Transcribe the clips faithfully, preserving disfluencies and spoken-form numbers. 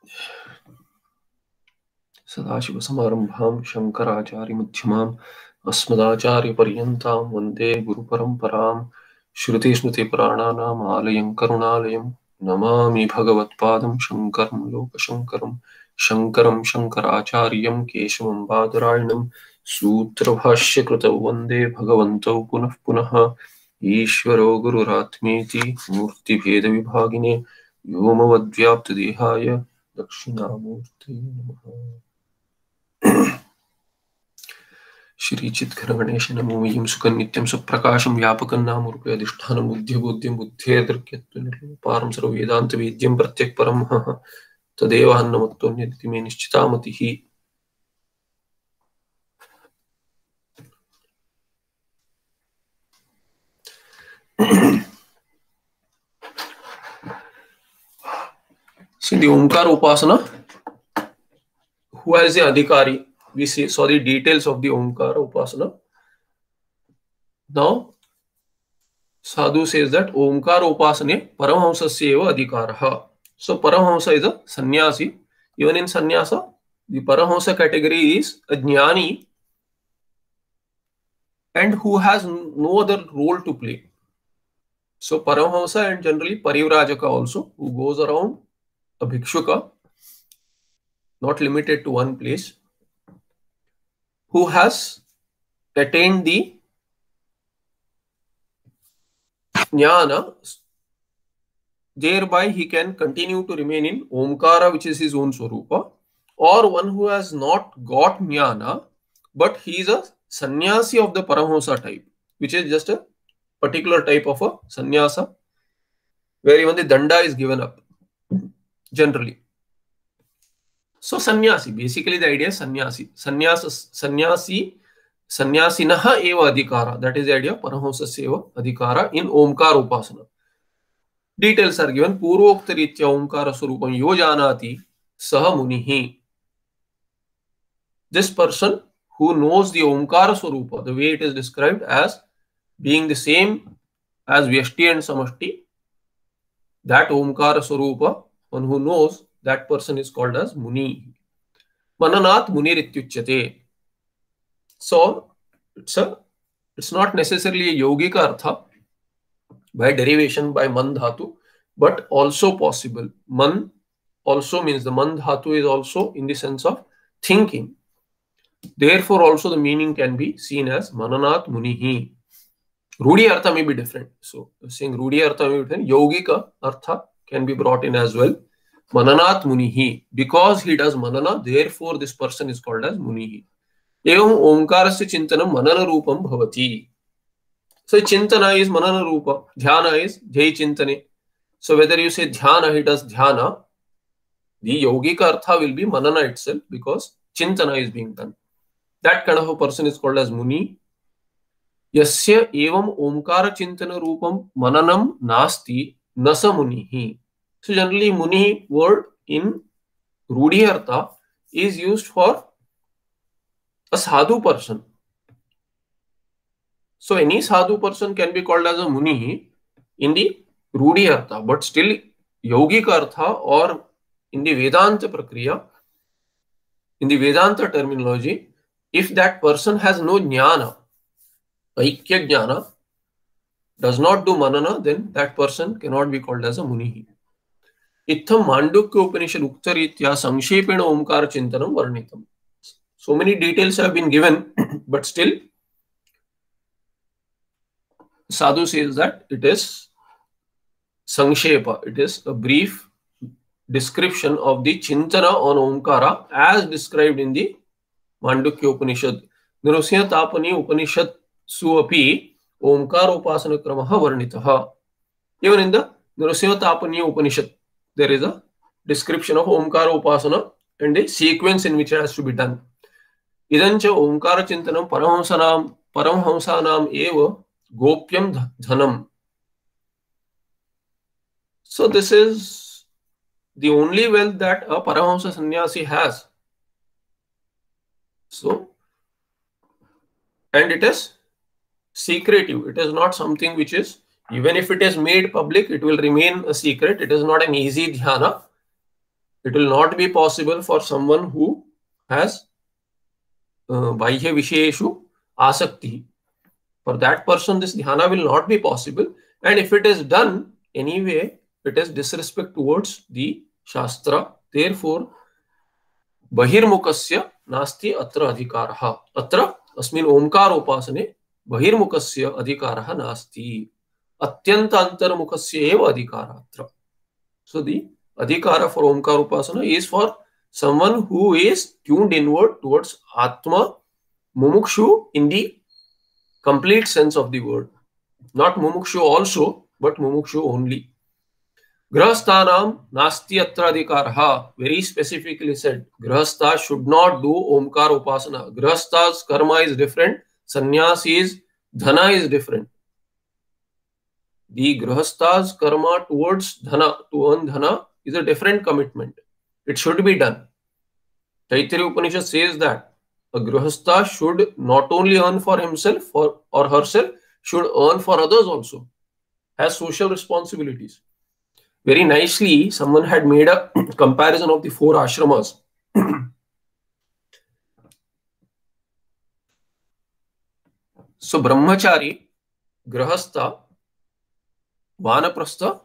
सदाशिवसमारम्भां शङ्कराचार्यमध्यमाम् अस्मदाचार्यपर्यन्तां वन्दे गुरुपरम्परां श्रुतिस्मृतिपुराणानाम् आलयं करुणालयं नमामि भगवत्पादं शङ्करं लोकशङ्करं शङ्करं शङ्कराचार्यं केशवं बादरायणं सूत्रभाष्यकृतौ वन्दे भगवन्तौ पुनः पुनः ईश्वरो गुरुरात्मेति मूर्तिभेदविभागिने व्योमवद्व्याप्तदेहाय दक्षिणामूर्तये नमः। श्री चित्घन गणेश नमो मह्यं सुखं नित्यं सुप्रकाशं व्यापकं नामरूपे अधिष्ठानं बुद्धिबोध्यं बुद्धेर्दर्क्यत्वं निर्लोपारं सर्ववेदान्तवेद्यं प्रत्यक्परं महः तदेव अन्नमत्वन्यदिति मे निश्चिता मतिः। So in the Omkar Upasana, who has the adhikari? We see, saw the details of the Omkara Upasana. Now, Sadhu says that Omkara Upasane Paramhamsasya eva adhikaraha. So Paramhamsa is a sannyasi. Even in sannyasa, the Paramhamsa category is a jnani and who has no other role to play. So Paramhamsa and generally Parivrajaka also, who goes around a bhikshuka, not limited to one place, who has attained the jnana, thereby he can continue to remain in Omkara, which is his own Swarupa, or one who has not got jnana, but he is a sannyasi of the Paramhamsa type, which is just a particular type of a sannyasa, where even the danda is given up, generally. So sannyasi, basically the idea is sannyasi. Sannyasa, sannyasi, sannyasinaha eva adhikara. That is the idea of Paramhamsasya eva adhikara in Omkara Upasana. Details are given. Purvokta ritya Omkara Swarupam yo janati saha munihi. This person who knows the Omkara Swarupa, the way it is described as being the same as Vyashti and Samashti, that Omkara Swarupa, one who knows, that person is called as Muni. Mananat Munirityuchyate. So, it's, a, it's not necessarily a yogic artha by derivation by man dhatu, but also possible. Man also means the man dhatu is also in the sense of thinking. Therefore, also the meaning can be seen as Mananat Munihi. Rudi artha may be different. So, saying Rudi artha may be different. Yogika artha can be brought in as well. Mananat Munihi. Because he does manana, therefore this person is called as Munihi. Evam Omkarasya Chintanam Manana Rupam Bhavati. So Chintana is Manana Rupa. Dhyana is Jai Chintane. So whether you say Dhyana, he does Dhyana, the Yogika Artha will be Manana itself because Chintana is being done. That kind of a person is called as Muni. Yasya Evam Omkara Chintana Rupam Mananam Nasti Nasa Munihi. So generally Muni word in Rudi Artha is used for a sadhu person. So any sadhu person can be called as a Muni in the Rudi Artha, but still Yogic Artha or in the Vedanta Prakriya, in the Vedanta terminology, if that person has no jnana, Aikya jnana, does not do manana, then that person cannot be called as a Muni. Itham Mandukya Upanishad Uktaritya Samshepena Omkara Chintanam Varnitam. So many details have been given, but still Sadhu says that it is Sangshepa. It is a brief description of the Chintana on Omkara as described in the Mandukya Upanishad. Nirusya Tapani Upanishad Suapi Omkara Upasana Kramaha Varnitaha. Even in the Nirusya Tapani Upanishad, there is a description of Omkara Upasana and the sequence in which it has to be done. Idancha Omkara Chintanam Paramhamsanam Paramhamsanam eva Gopyam Dhanam. So this is the only wealth that a Paramahamsa sannyasi has. So, and it is secretive. It is not something which is, even if it is made public, it will remain a secret. It is not an easy dhyana. It will not be possible for someone who has uh, Bahya Visheshu Asakti. For that person, this dhyana will not be possible. And if it is done anyway, it is disrespect towards the Shastra. Therefore, Bahirmukasya nasti atra adhikaraha. Atra asmin omkar upasane Bahirmukasya adhikaraha nasti. Atyanta antarmukasya eva adhikara atra. So the adhikara for omkar upasana is for someone who is tuned inward towards Atma Mumukshu in the complete sense of the word. Not Mumukshu also, but Mumukshu only. Grahasthanam nasti atra adhikaraha. Very specifically said, Grahastha should not do Omkar Upasana. Grahastha's karma is different. Sannyasi's dhana is different. The Grahastha's karma towards dhana, to earn dhana, is a different commitment. It should be done. Taittiriya Upanishad says that a Grahastha should not only earn for himself or, or herself, should earn for others also, has social responsibilities. Very nicely, someone had made a comparison of the four ashramas. So, Brahmachari, Grahastha, Vanaprastha,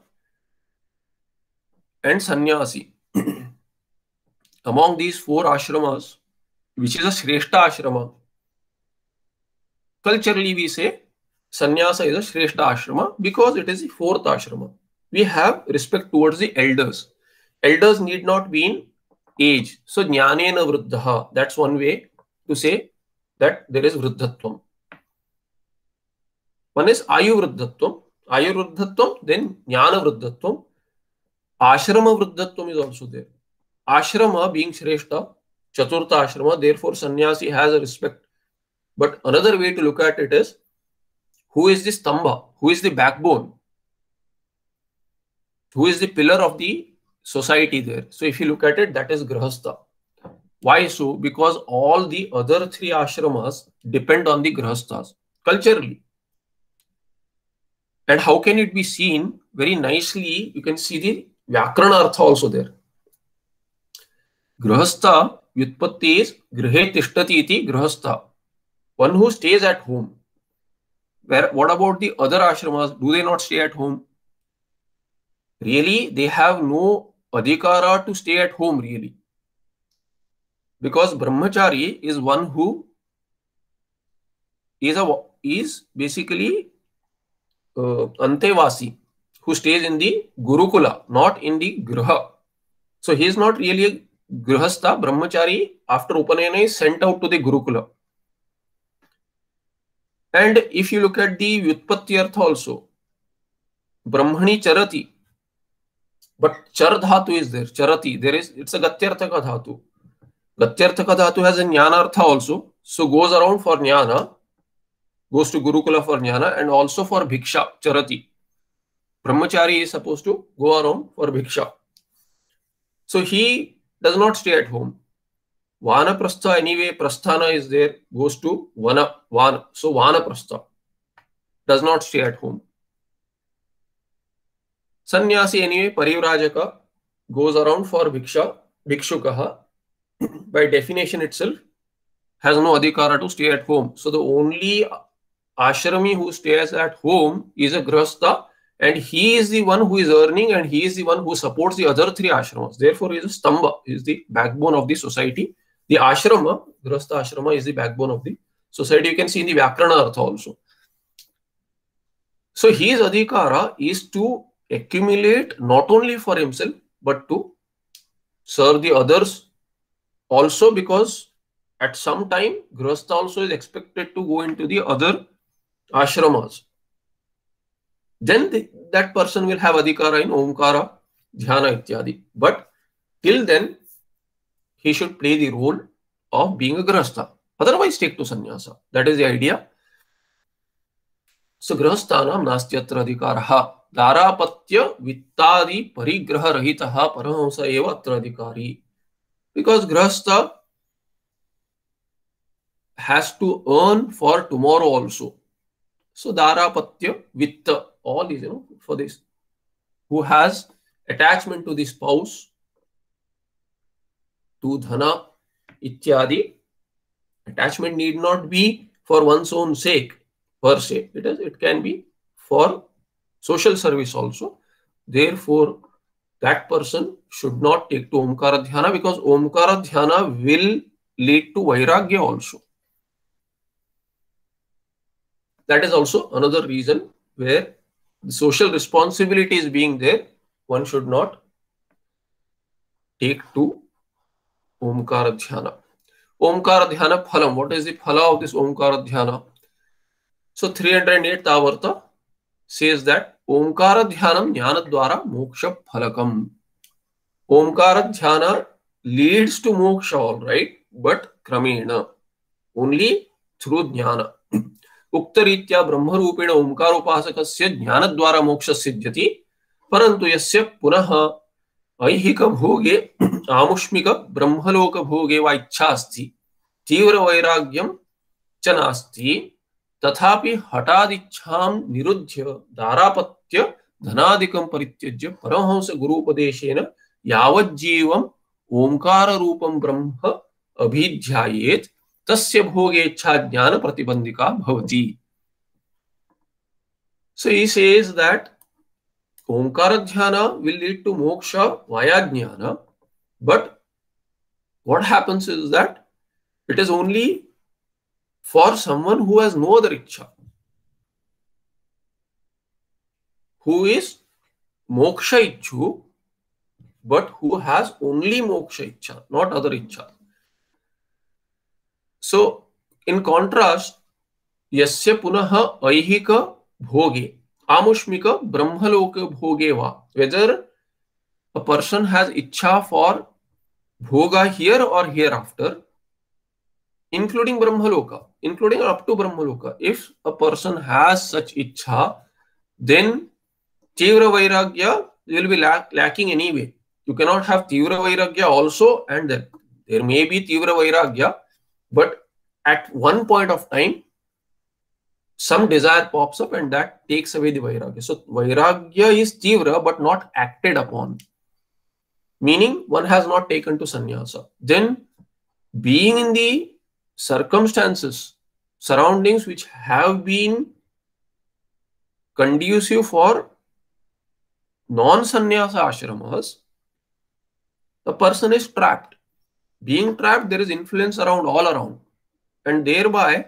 and Sannyasi. Among these four ashramas, which is a Shrestha ashrama, culturally we say Sannyasa is a Shrestha ashrama because it is the fourth ashrama. We have respect towards the elders. Elders need not be in age. So, Jnanena Vruddhaha, that's one way to say that there is Vruddhatvam. One is Ayu Vruddhatvam. Ayu Vruddhatvam, then Jnana Vruddhatvam. Ashrama Vruddhatvam is also there. Ashrama being Shrestha, Chaturtha ashrama, therefore sannyasi has a respect. But another way to look at it is, who is the stamba? Who is the backbone? Who is the pillar of the society there? So if you look at it, that is Grahastha. Why so? Because all the other three ashramas depend on the Grahasthas culturally. And how can it be seen? Very nicely, you can see the Vyakarana Artha also there. Grahastha Vyutpatti is Grihe Tishtati iti Grahastha. One who stays at home. Where, what about the other ashramas? Do they not stay at home? Really, they have no adhikara to stay at home, really. Because Brahmachari is one who is, a, is basically uh, Antevasi, who stays in the Gurukula, not in the Griha. So he is not really a Grihastha. Brahmachari, after Upanayana, is sent out to the Gurukula. And if you look at the Vyutpatti Artha also, Brahmani Charati, but Char Dhatu is there, Charati, there is, it's a Gatyarthaka Dhatu. Gatyarthaka Dhatu has a Jnana Artha also, so goes around for Jnana, goes to Gurukula for Jnana, and also for Bhiksha, Charati. Brahmachari is supposed to go around for Bhiksha. So he does not stay at home. Vanaprastha, anyway, Prasthana is there, goes to Vana, Vana. So Vanaprastha does not stay at home. Sannyasi, anyway, Parivrajaka, goes around for Bhiksha, Bhikshukaha, by definition itself, has no adhikara to stay at home. So the only ashrami who stays at home is a Grihastha, and he is the one who is earning, and he is the one who supports the other three ashramas. Therefore, he is a stamba, he is the backbone of the society. The ashrama, Grihastha ashrama, is the backbone of the society. You can see in the Vyakarana Artha also. So his adhikara is to accumulate not only for himself, but to serve the others also, because at some time, Grihastha also is expected to go into the other ashramas. Then the, that person will have adhikara in Omkara, Dhyana, Ityadi. But till then, he should play the role of being a Grihastha. Otherwise, take to sannyasa. That is the idea. So, Grihasthanam nastyatra adhikaraha. Darapatya vittadi parigraha rahitaha parahamsa eva atra adhikari. Because Grihastha has to earn for tomorrow also. So, Darapatya vitta, all is, you know, for this. Who has attachment to the spouse, to dhana ityadi. Attachment need not be for one's own sake per se. It is, it can be for social service also. Therefore, that person should not take to Omkara Dhyana, because Omkara Dhyana will lead to Vairagya also. That is also another reason where the social responsibility is being there. One should not take to Omkara Dhyana. Omkara Dhyana Phalam. What is the phala of this Omkara Dhyana? So three hundred eight Tavarta says that Omkara Dhyanam Jnana Dwara Moksha Phalakam. Omkara Dhyana leads to moksha, all right, but Kramena, only through Jnana. Uktaritya Brahmarupena Omkaropasakasya Jnana Dwara Moksha Siddhyati, Parantu Yasya Punaha Aihika Bhoge Amushmika Brahmaloka Bhoge va Ichhasti Tivra Vairagyam Chanasti Tathapi Hatadichham Nirudhya Darapatya Dhanadikam Parityajya Paramahamsa Gurupadeshena Yavajjivam Omkara Rupam Brahma Abhidhyayet Tasya Bhogecha Jnana Pratibandhika Bhavati. So he says that Omkara Dhyana will lead to moksha via Jnana, but what happens is that it is only for someone who has no other Ichha, who is moksha Ichhu, but who has only moksha Ichha, not other Ichha. So, in contrast, Yasya Punaha Aihika Bhoge Amushmika Brahmaloka Bhogeva, whether a person has Ichha for Bhoga here or hereafter, including Brahmaloka, including up to Brahmaloka. If a person has such Ichha, then Tivra Vairagya will be lack, lacking anyway. You cannot have Tivra Vairagya also, and then there may be Tivra Vairagya, but at one point of time, some desire pops up and that takes away the Vairagya. So Vairagya is Tivra but not acted upon, meaning one has not taken to sannyasa. Then being in the circumstances, surroundings which have been conducive for non-sannyasa ashramas, the person is trapped. Being trapped, there is influence around all around, and thereby,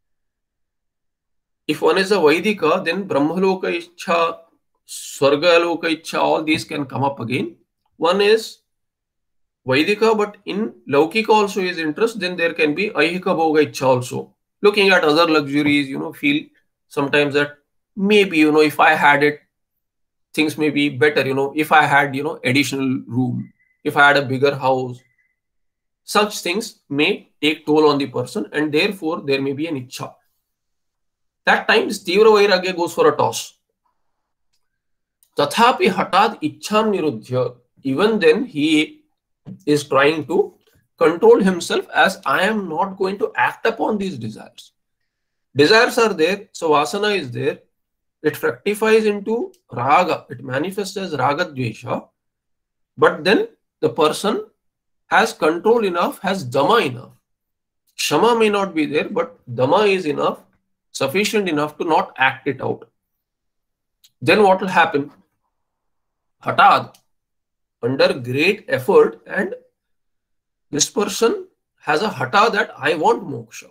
if one is a Vaidika, then Brahmaloka Ichha, Swargaloka Ichha, all these can come up again. One is Vaidika, but in Laukika also is interest, then there can be Aihika Bhoga Ichha also. Looking at other luxuries, you know, feel sometimes that maybe, you know, if I had it, things may be better, you know, if I had, you know, additional room, if I had a bigger house. Such things may take toll on the person, and therefore there may be an Ichha. That time, this Tivra Vairagya goes for a toss. Tathapi Hatad Ichham Nirudhya. Even then, he is trying to control himself as I am not going to act upon these desires. Desires are there, so Vasana is there. It fructifies into Raga. It manifests as Raga Dvesha. But then the person has control enough, has Dhamma enough. Kshama may not be there, but Dhamma is enough, sufficient enough to not act it out. Then what will happen? Hatad, under great effort, and this person has a hata that I want moksha.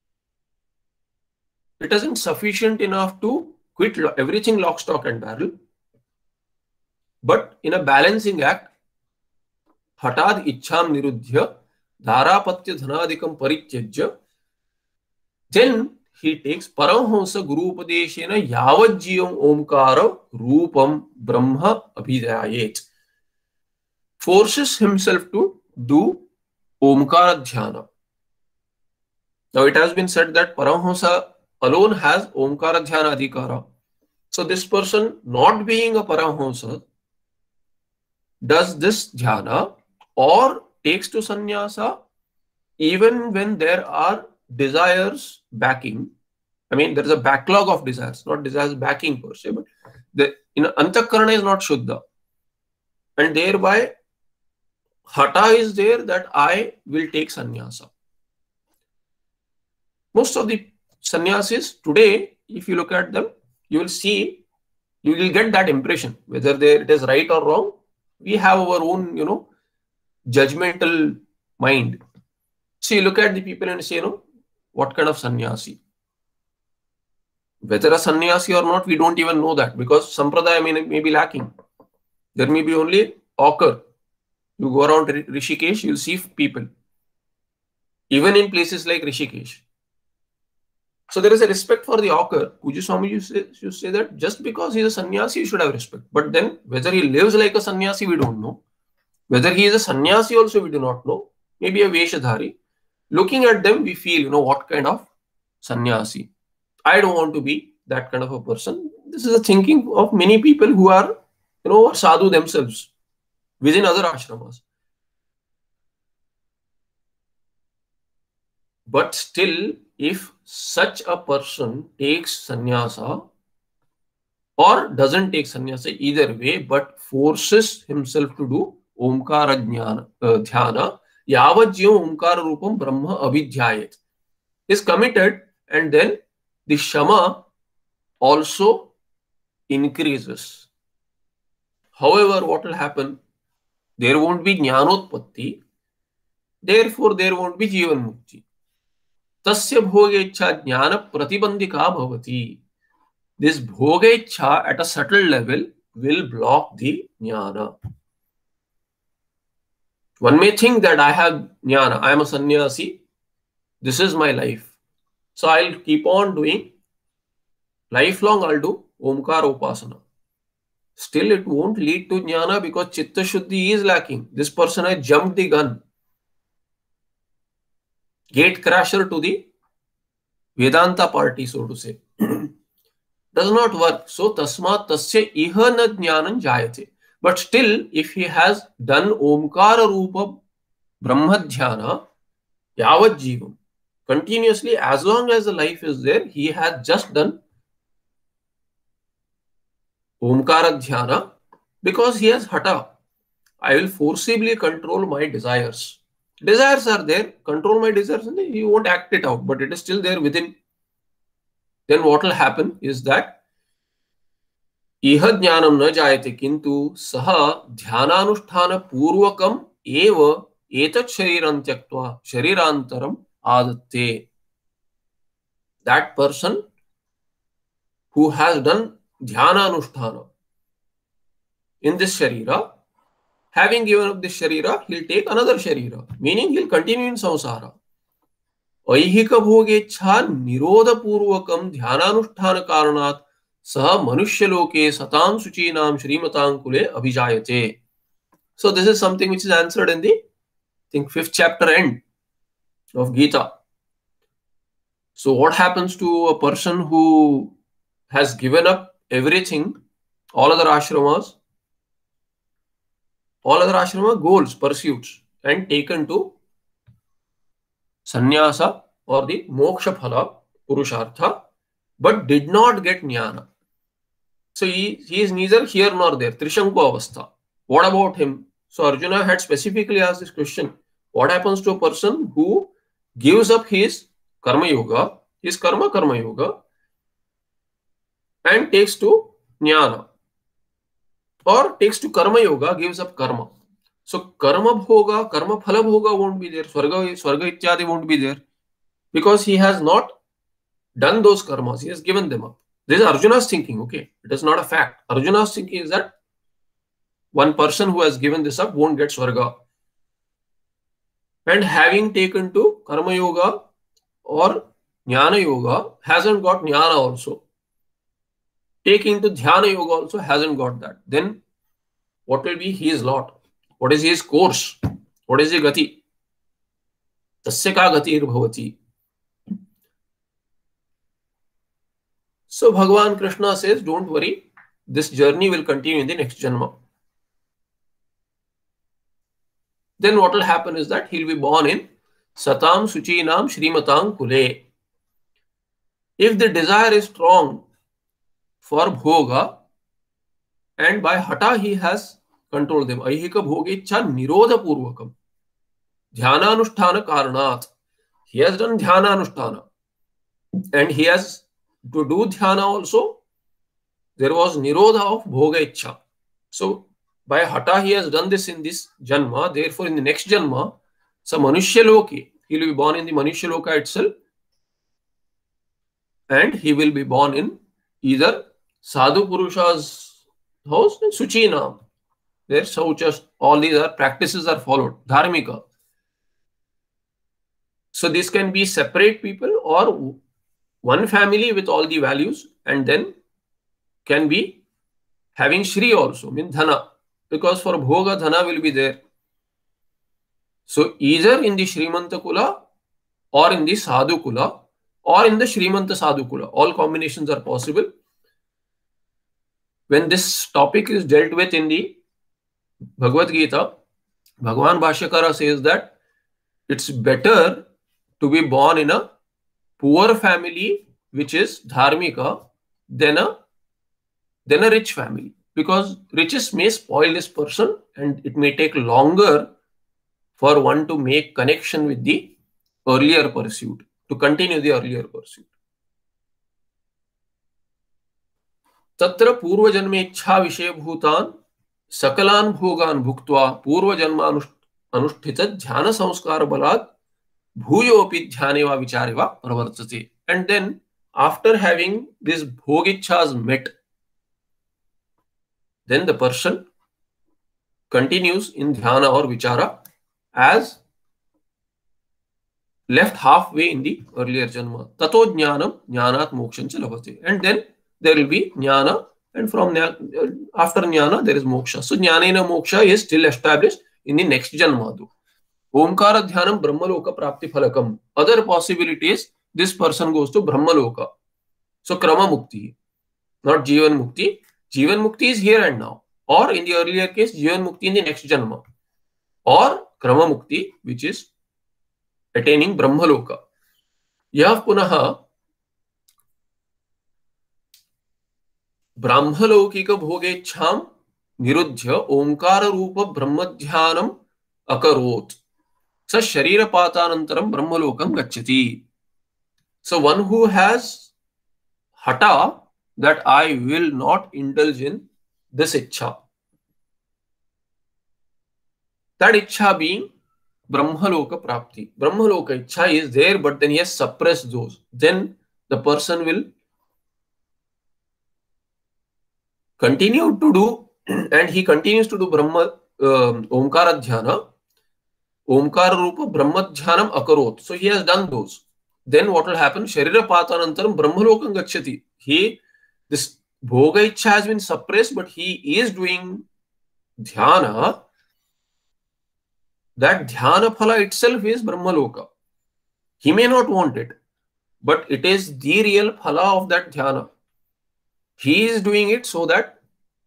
It isn't sufficient enough to quit everything lock, stock and barrel. But in a balancing act, Hatad Ichham Nirudhya Dharapatya Dhanadikam Parityajya, then he takes Paramahamsa Guru Upadeshena Yavajjiyam Omkara Rupam Brahma Abhidayet. Forces himself to do Omkara Dhyana. Now it has been said that Paramahamsa alone has Omkara Dhyana Adhikara. So this person, not being a Paramahamsa, does this dhyana or takes to sannyasa even when there are desires backing. I mean, there is a backlog of desires, not desires backing per se, but the in Antakarana is not Shuddha. And thereby, hata is there that I will take sannyasa. Most of the sannyasis today, if you look at them, you will see, you will get that impression. Whether there it is right or wrong, we have our own, you know, judgmental mind. So you look at the people and say, you know, what kind of sannyasi? Whether a sannyasi or not, we don't even know that, because sampradaya may, may be lacking. There may be only ochre. You go around Rishikesh, you'll see people. Even in places like Rishikesh. So there is a respect for the ochre. Puja Swami used to, say, used to say that just because he is a sannyasi, you should have respect. But then whether he lives like a sannyasi, we don't know. Whether he is a sannyasi also, we do not know. Maybe a Veshadhari. Looking at them, we feel, you know, what kind of sannyasi. I don't want to be that kind of a person. This is the thinking of many people who are, you know, sadhu themselves within other ashramas. But still, if such a person takes sannyasa or doesn't take sannyasa, either way, but forces himself to do omkara jnana, uh, dhyana, yavajyo omkara rupam brahma abhidhyayet, is committed, and then the shama also increases. However, what will happen? There won't be jnanotpatti, therefore there won't be jivan mukti. Tasya bhogecha jnana pratibandhika bhavati. This bhogecha at a subtle level will block the jnana. One may think that I have jnana, I am a sannyasi, this is my life. So I'll keep on doing, lifelong I'll do omkara upasana. Still it won't lead to jnana because chitta shuddhi is lacking. This person has jumped the gun. Gate crasher to the Vedanta party, so to say. Does not work. So tasmat tasya iha na jnanam jayate. But still, if he has done omkara rupa brahmadhyana yavat jivam, continuously, as long as the life is there, he has just done omkara dhyana because he has hata. I will forcibly control my desires. Desires are there, control my desires, and he won't act it out, but it is still there within. Then what will happen is that iha jnanam na jayate kintu saha dhyananusthana purvakam eva etat shariram tyaktva sharirantaram adatte. That person who has done dhyananusthana in this sharira, having given up this sharira, he'll take another sharira, meaning he'll continue in samsara. ऐहिक भोगेच्छा निरोध पूर्वकम ध्यानानुष्ठान कारणात् सह मनुष्य लोके सतां शुचीनां श्रीमतां कुले अभिजायते. So this is something which is answered in the, I think, fifth chapter end of Gita. So what happens to a person who has given up everything, all other ashramas, all other ashrama goals, pursuits, and taken to sannyasa or the moksha phala, purushartha, but did not get jnana. So he, he is neither here nor there, trishanku avastha. What about him? So Arjuna had specifically asked this question. What happens to a person who gives up his karma yoga, his karma karma yoga, and takes to jnana, or takes to karma yoga, gives up karma? So karma bhoga, karma phala bhoga won't be there. Swarga, swarga ityadi won't be there because he has not done those karmas. He has given them up. This is Arjuna's thinking. Okay, it is not a fact. Arjuna's thinking is that one person who has given this up won't get swarga. And having taken to karma yoga or jnana yoga hasn't got jnana also. Taking to dhyana yoga also hasn't got that. Then what will be his lot? What is his course? What is his gati? Tasya ka gatir bhavati. So Bhagavan Krishna says, don't worry, this journey will continue in the next janma. Then what will happen is that he'll be born in Satam Suchinam Shrimatang Kule. If the desire is strong for bhoga, and by hata he has control them. Aihika bhogecha nirodha purvakam. Dhyananusthana karanat. He has done dhyananusthana. And he has to do dhyana also. There was nirodha of bhogecha. So by hata he has done this in this janma. Therefore in the next janma, so manushya loki, he will be born in the manushya loka itself. And he will be born in either sadhu purusha's house and suchinam. There sauchas, all these are practices are followed. Dharmika. So this can be separate people or one family with all the values, and then can be having Shri also, mean Dhana, because for Bhoga Dhana will be there. So either in the Shrimanta Kula or in the Sadhu Kula or in the Shrimanta Sadhu Kula, all combinations are possible. When this topic is dealt with in the Bhagavad Gita, Bhagavan Bhashyakara says that it's better to be born in a poor family which is dharmika than a than a rich family, because riches may spoil this person and it may take longer for one to make connection with the earlier pursuit, to continue the earlier pursuit. Tatra purva janmecha vishay bhutan sakalan bhogan bhuktva purva janma anusthita dhyana samskara balad bhuyopi dhyaneva vichareva pravartate. And then after having these bhogichas met, then the person continues in dhyana or vichara as left halfway in the earlier janma. Tato jnanam jnanat moksham cha labhate. And then there will be jnana, and from after jnana there is moksha. So jnanena moksha is still established in the next janma. Omkara dhyanam brahmaloka prapti phalakam. Other possibilities, this person goes to brahmaloka. So krama mukti, not jivan mukti. Jivan mukti is here and now, or in the earlier case jivan mukti in the next janma, or krama mukti which is attaining brahmaloka. Yah punaha brahmalaukika bhogechham nirudhya omkara rupa brahmadhyanam akarot. So sharira patanantaram brahmalokam gacchati. So one who has hata that I will not indulge in this ichha, that ichha being brahmaloka prapti. Brahmaloka ichha is there, but then he has suppressed those. Then the person will continue to do, and he continues to do brahma uh, omkara dhyana. Omkara rupa brahmadhyanam akarot. So he has done those. Then what will happen? Sharira patanantaram brahmalokam gacchati. He, this bhoga ichha has been suppressed, but he is doing dhyana. That dhyana phala itself is brahmaloka. He may not want it, but it is the real phala of that dhyana. He is doing it so that,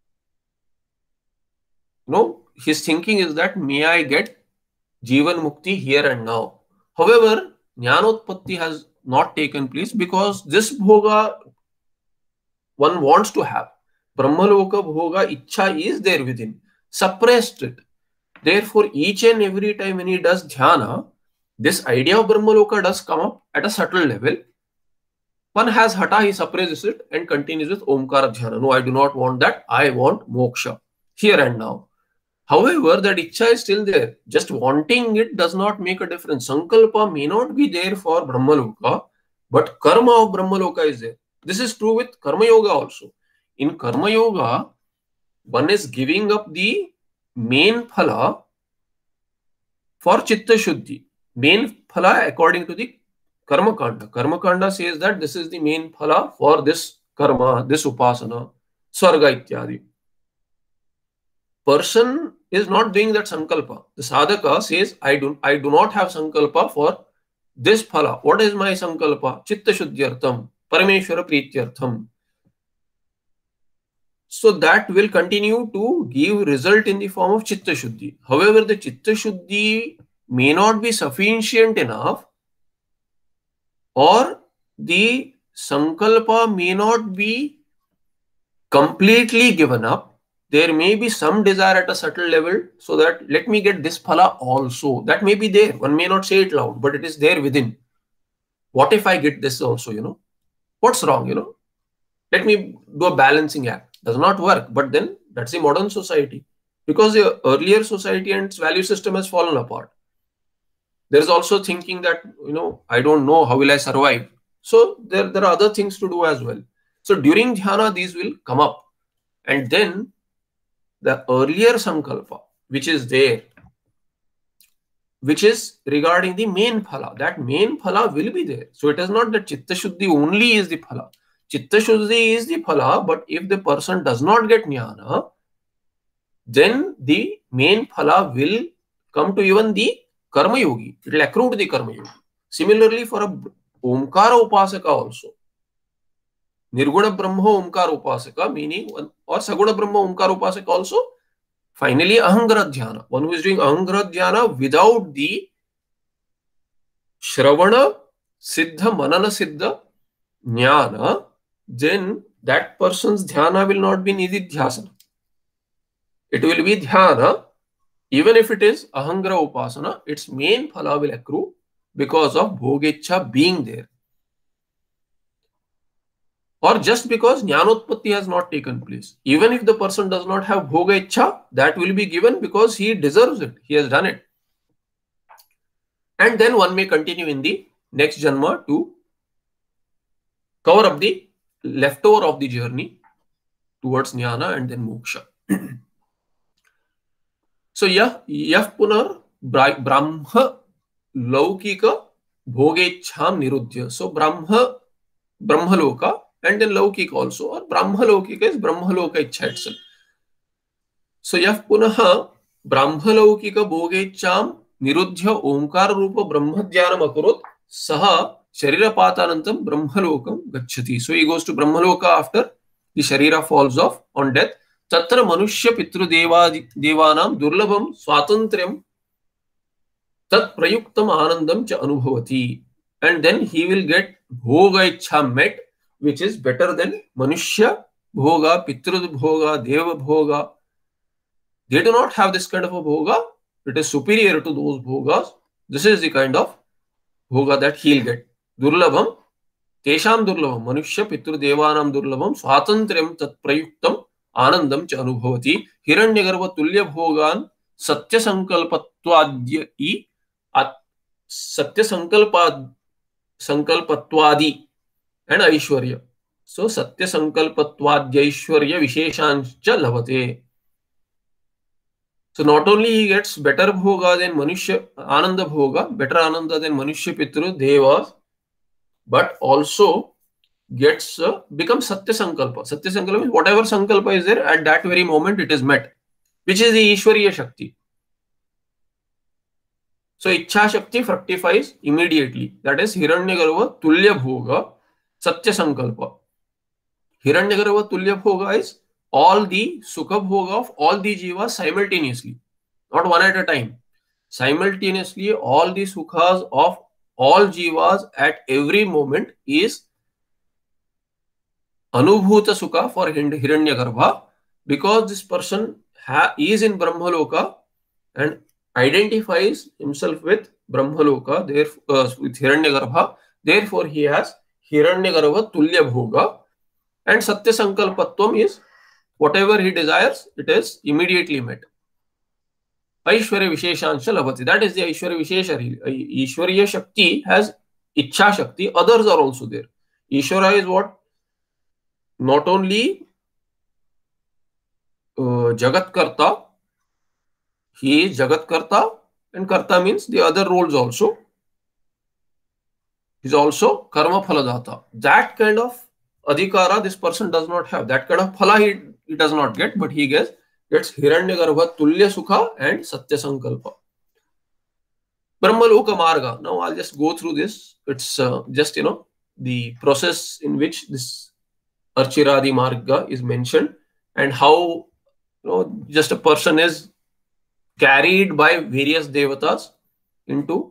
no, his thinking is that may I get Jivan Mukti here and now. However, Jnanotpatti has not taken place because this bhoga one wants to have. Brahmaloka bhoga ichha is there within. Suppressed it. Therefore, each and every time when he does dhyana, this idea of Brahmaloka does come up at a subtle level. One has hata, he suppresses it and continues with Omkara dhyana. No, I do not want that. I want moksha here and now. However, that ichha is still there. Just wanting it does not make a difference. Sankalpa may not be there for Brahmaloka, but karma of Brahmaloka is there. This is true with Karma Yoga also. In Karma Yoga, one is giving up the main phala for Chitta Shuddhi. Main phala according to the Karma Kanda. Karma Kanda says that this is the main phala for this karma, this upasana, Swarga ityadi. Person is not doing that sankalpa. The sadhaka says, I do, I do not have sankalpa for this phala. What is my sankalpa? Chitta shuddhyartham, parameshwara prityartham. So that will continue to give result in the form of chitta shuddhi. However, the chitta shuddhi may not be sufficient enough, or the sankalpa may not be completely given up. there may be some desire at a subtle level, so that let me get this phala also. That may be there. One may not say it loud, but it is there within. What if I get this also, you know? What's wrong, you know? Let me do a balancing act. Does not work, but then that's the modern society. Because the earlier society and its value system has fallen apart. There is also thinking that, you know, I don't know, how will I survive? So there, there are other things to do as well. So during dhyana, these will come up. And then the earlier sankalpa, which is there, which is regarding the main phala, that main phala will be there. So it is not that Chitta Shuddhi only is the phala. Chitta Shuddhi is the phala, but if the person does not get jnana, then the main phala will come to even the karma yogi. It will accrue to the karma yogi. Similarly, for a Omkara Upasaka also. Nirguna Brahma Omkara Upasaka, meaning, or Saguna Brahma Omkara Upasaka also, finally Ahangara Dhyana. One who is doing Ahangara Dhyana without the Shravana Siddha, Manana Siddha, Jnana, then that person's Dhyana will not be Nididhyasana. It will be Dhyana, even if it is Ahangara Upasana, its main phala will accrue because of Bhogecha being there. Or just because Jnanotpatti has not taken place. Even if the person does not have Bhoga Ichha, that will be given because he deserves it. He has done it. And then one may continue in the next Janma to cover up the leftover of the journey towards Jnana and then Moksha. So, yah, yah punar brahma laukika bhogechham nirudhya. So, brahma, brahmaloka, and then laukika also, or brahmalaukika is brahmaloka ichha itself. So, yah punaha brahmalaukika bhogechham nirudhya omkara rupa brahmadhyanam akurut saha sharira patanantam brahmalokam gacchati. So, he goes to brahmaloka after the sharira falls off on death. Tatra manushya pitru deva devanam durlabham swatantriyam tat prayuktam anandam cha anubhavati. And then he will get bhoga ichha met, which is better than manushya bhoga, pitru bhoga, deva bhoga. They do not have this kind of a bhoga. It is superior to those bhogas. This is the kind of bhoga that he'll get. Durlabham, tesham durlabham, manushya pitru devanam durlabham swatantriyam tat prayuktam anandam cha anubhavati. Hiranyagarva tulya bhogan satya sankalpattvadya at satya sankalpa sankalpattvadi and aishwarya. So satya sankalpattvadya aishwarya visheshanscha lavate. So not only he gets better bhoga than manushya ananda bhoga, better ananda than manushya pitru devas, but also gets uh, becomes satya sankalpa. Satya sankalpa means whatever sankalpa is there at that very moment it is met, which is the Ishwariya Shakti. So Ichha Shakti fructifies immediately. That is Hiranyagarva Tulya Bhoga Satya Sankalpa. Hiranyagarva Tulya Bhoga is all the Sukha Bhoga of all the Jivas simultaneously, not one at a time. Simultaneously, all the Sukhas of all Jivas at every moment is Anubhuta Sukha for Hiranyagarbha, because this person ha is in Brahmaloka and identifies himself with Brahmaloka, therefore, uh, with Hiranyagarbha. Therefore, he has Hiranyagarva Tulya Bhoga, and Satya Sankalpatvam is whatever he desires, it is immediately met. Aishwarya Visheshansha Lavati. That is the Aishwarya Vishesha. Ishwariya Shakti has Ichha Shakti. Others are also there. Ishwara is what? Not only uh, Jagat Karta, he is Jagat Karta, and Karta means the other roles also. He is also Karma Phaladata. That kind of adhikara this person does not have. That kind of phala he, he does not get, but he gets, gets Hiranyagarbha Tulya Sukha and Satya Sankalpa. Brahmaloka Marga. Now I'll just go through this. It's uh, just, you know, the process in which this Archiradi Marga is mentioned, and how, you know, just a person is carried by various devatas into,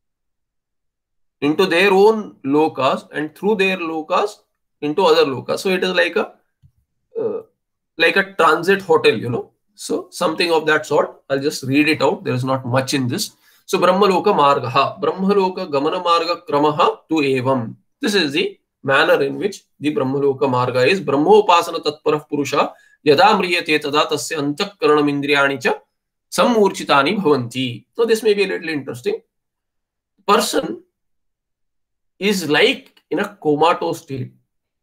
into their own lokas, and through their lokas into other lokas. So it is like a uh, like a transit hotel, you know. So something of that sort. I'll just read it out. There is not much in this. So Brahmaloka Margaha, Brahmaloka Gamana Marga Kramaha tu evam. This is the manner in which the Brahmaloka Marga is. Brahmopasana Tatparah Purusha Yada Mriyate Tada Tasya Antakaranam Indriyani cha Sammurchitani Bhavanti. So this may be a little interesting. Person is like in a comatose state.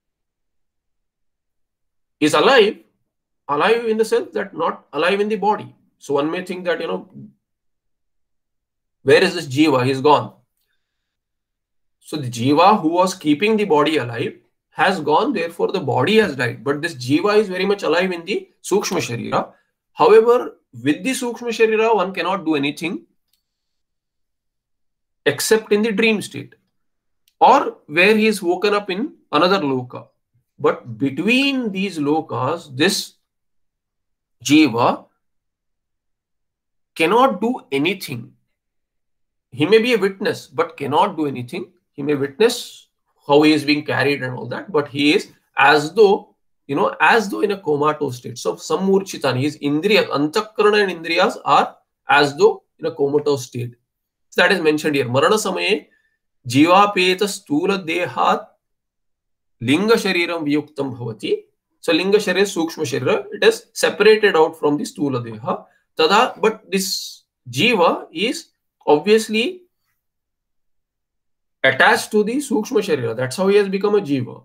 Is alive, alive in the sense that not alive in the body. So one may think that, you know, where is this jiva? He's gone. So the jiva who was keeping the body alive has gone, therefore the body has died. But this jiva is very much alive in the Sukshma Sharira. However, with the Sukshma Sharira, one cannot do anything except in the dream state or where he is woken up in another loka. But between these lokas, this jiva cannot do anything. He may be a witness, but cannot do anything. He may witness how he is being carried and all that, but he is as though, you know, as though in a comatose state. So, Sammurchitani, his indriyas, Antakarana and indriyas are as though in a comatose state. So that is mentioned here. Marana samaye jiva peta stula dehat linga shariram viyuktam bhavati. So linga sharira sukshma sharira, it is separated out from the stula deha. Tada, but this jiva is obviously attached to the sukshma sharira. That's how he has become a jiva.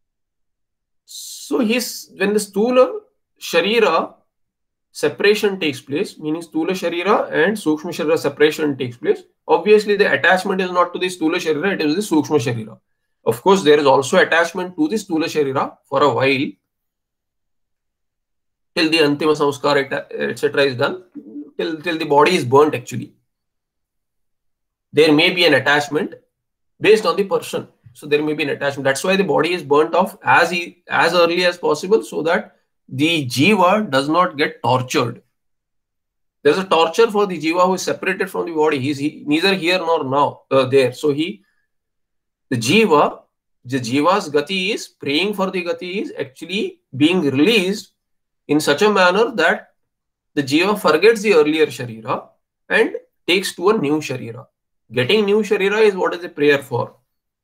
So his, when the stula sharira separation takes place, meaning stula sharira and sukshma sharira separation takes place, obviously the attachment is not to the stula sharira, it is the sukshma sharira. Of course, there is also attachment to the stula sharira for a while, till the antima samskara, et cetera is done, till, till the body is burnt actually. There may be an attachment based on the person. So there may be an attachment. That's why the body is burnt off as, he, as early as possible, so that the jiva does not get tortured. There's a torture for the jiva who is separated from the body. He's he, neither here nor now uh, there. So he, the jiva, the jiva's gati is, praying for the gati is actually being released in such a manner that the jiva forgets the earlier sharira and takes to a new sharira. Getting new sharira is what is a prayer for.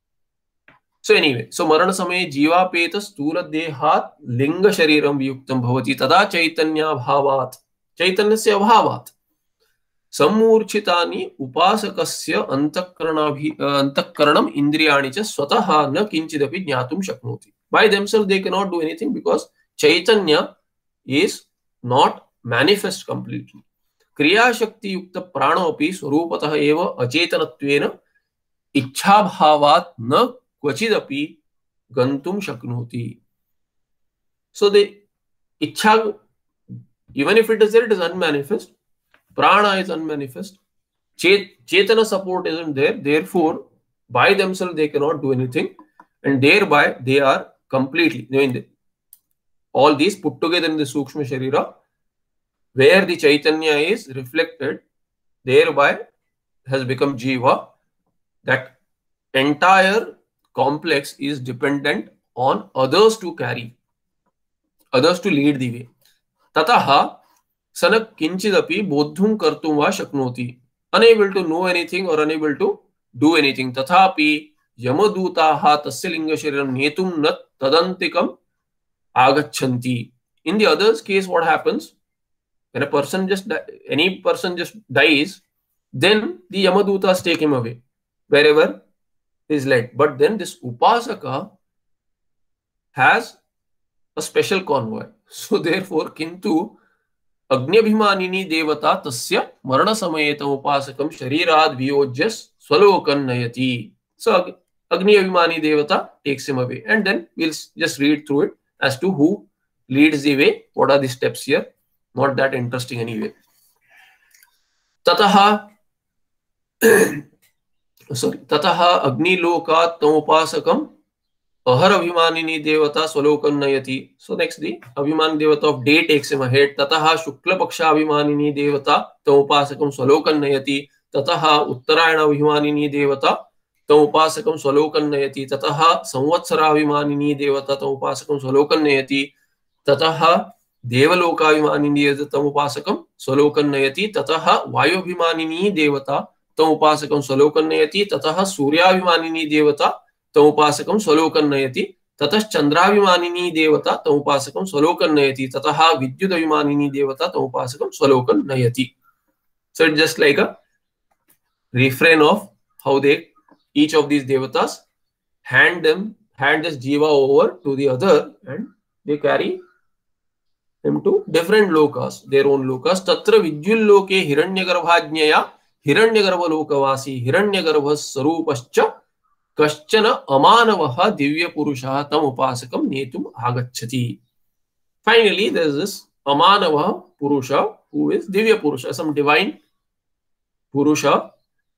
So anyway, so marana samaye jiva peta stula dehat linga shariram viyuktam bhavati tada chaitanya bhavat. Chaitanyasya bhavat. Sammurchitani upasakasya antakaranam indriyani cha swataha na kinchidapi jnatum shaknoti. By themselves they cannot do anything because Chaitanya is not manifest completely. Kriya Shakti Yukta Pranopi Swarupatah eva Achetanatvena Ichha Bhavat na Kvachidapi Gantum Shaknoti. So the Ichha, even if it is there, it is unmanifest. Prana is unmanifest. Chetana support isn't there. Therefore, by themselves they cannot do anything, and thereby they are completely, I mean, all these put together in the Sukshma Sharira, where the Chaitanya is reflected, thereby has become Jiva. That entire complex is dependent on others to carry, others to lead the way. Tataha sanak kinchidapi bodhum kartum va shaknoti. Unable to know anything or unable to do anything. Tathapi yamadutaha tasya linga shariram netum nat tadantikam agachanti. In the other's case, what happens? When a person just, any person just dies, then the Yamadutas take him away, wherever he is led. But then this Upasaka has a special convoy. So therefore, kintu Agnabhimanini devata tasya marana samayetam upasakam sharirad viyojyas swalokan nayati. So Agni Abhimani devata takes him away. And then we'll just read through it as to who leads the way. What are the steps here? Not that interesting anyway. Tataha sorry. Tataha Agni Loka Tamupasakam Ahar Abhimanini Devata Swalokan Nayati. So next the Abhiman Devata of day takes him ahead. Tataha Shukla Paksha Abhimanini Devata Tamupasakam Swalokan Nayati. Tataha Uttarayana Abhimanini Devata Tamupasakam Swalokan Nayati. Tataha Samvatsara Abhimanini Devata Tamupasakam Swalokan Nayati. Tataha देवलोकाभिमानिनी तमुपासकं स्वलोकं नयति, ततः वायुभिमानिनी देवता तमुपासकं स्वलोकं नयति, ततः सूर्याभिमानिनी देवता तमुपासकं स्वलोकं नयति, ततः चंद्राभिमानिनी देवता तमुपासकं स्वलोकं नयति, ततः विद्युदभिमानिनी देवता तमुपासकं स्वलोकं नयति. So it's just like a refrain of how they, each of these devatas hand them hand this jiva over to the other, and they carry him to different lokas, their own lokas. Tatra vidyul loke hiranyagarbhajnaya hiranyagarbhalokavasi hiranyagarbha sarupascha kaschana amanavaha divya purusha tam upasakam netum agacchati. Finally, there is this amanavaha purusha, who is divya purusha, some divine purusha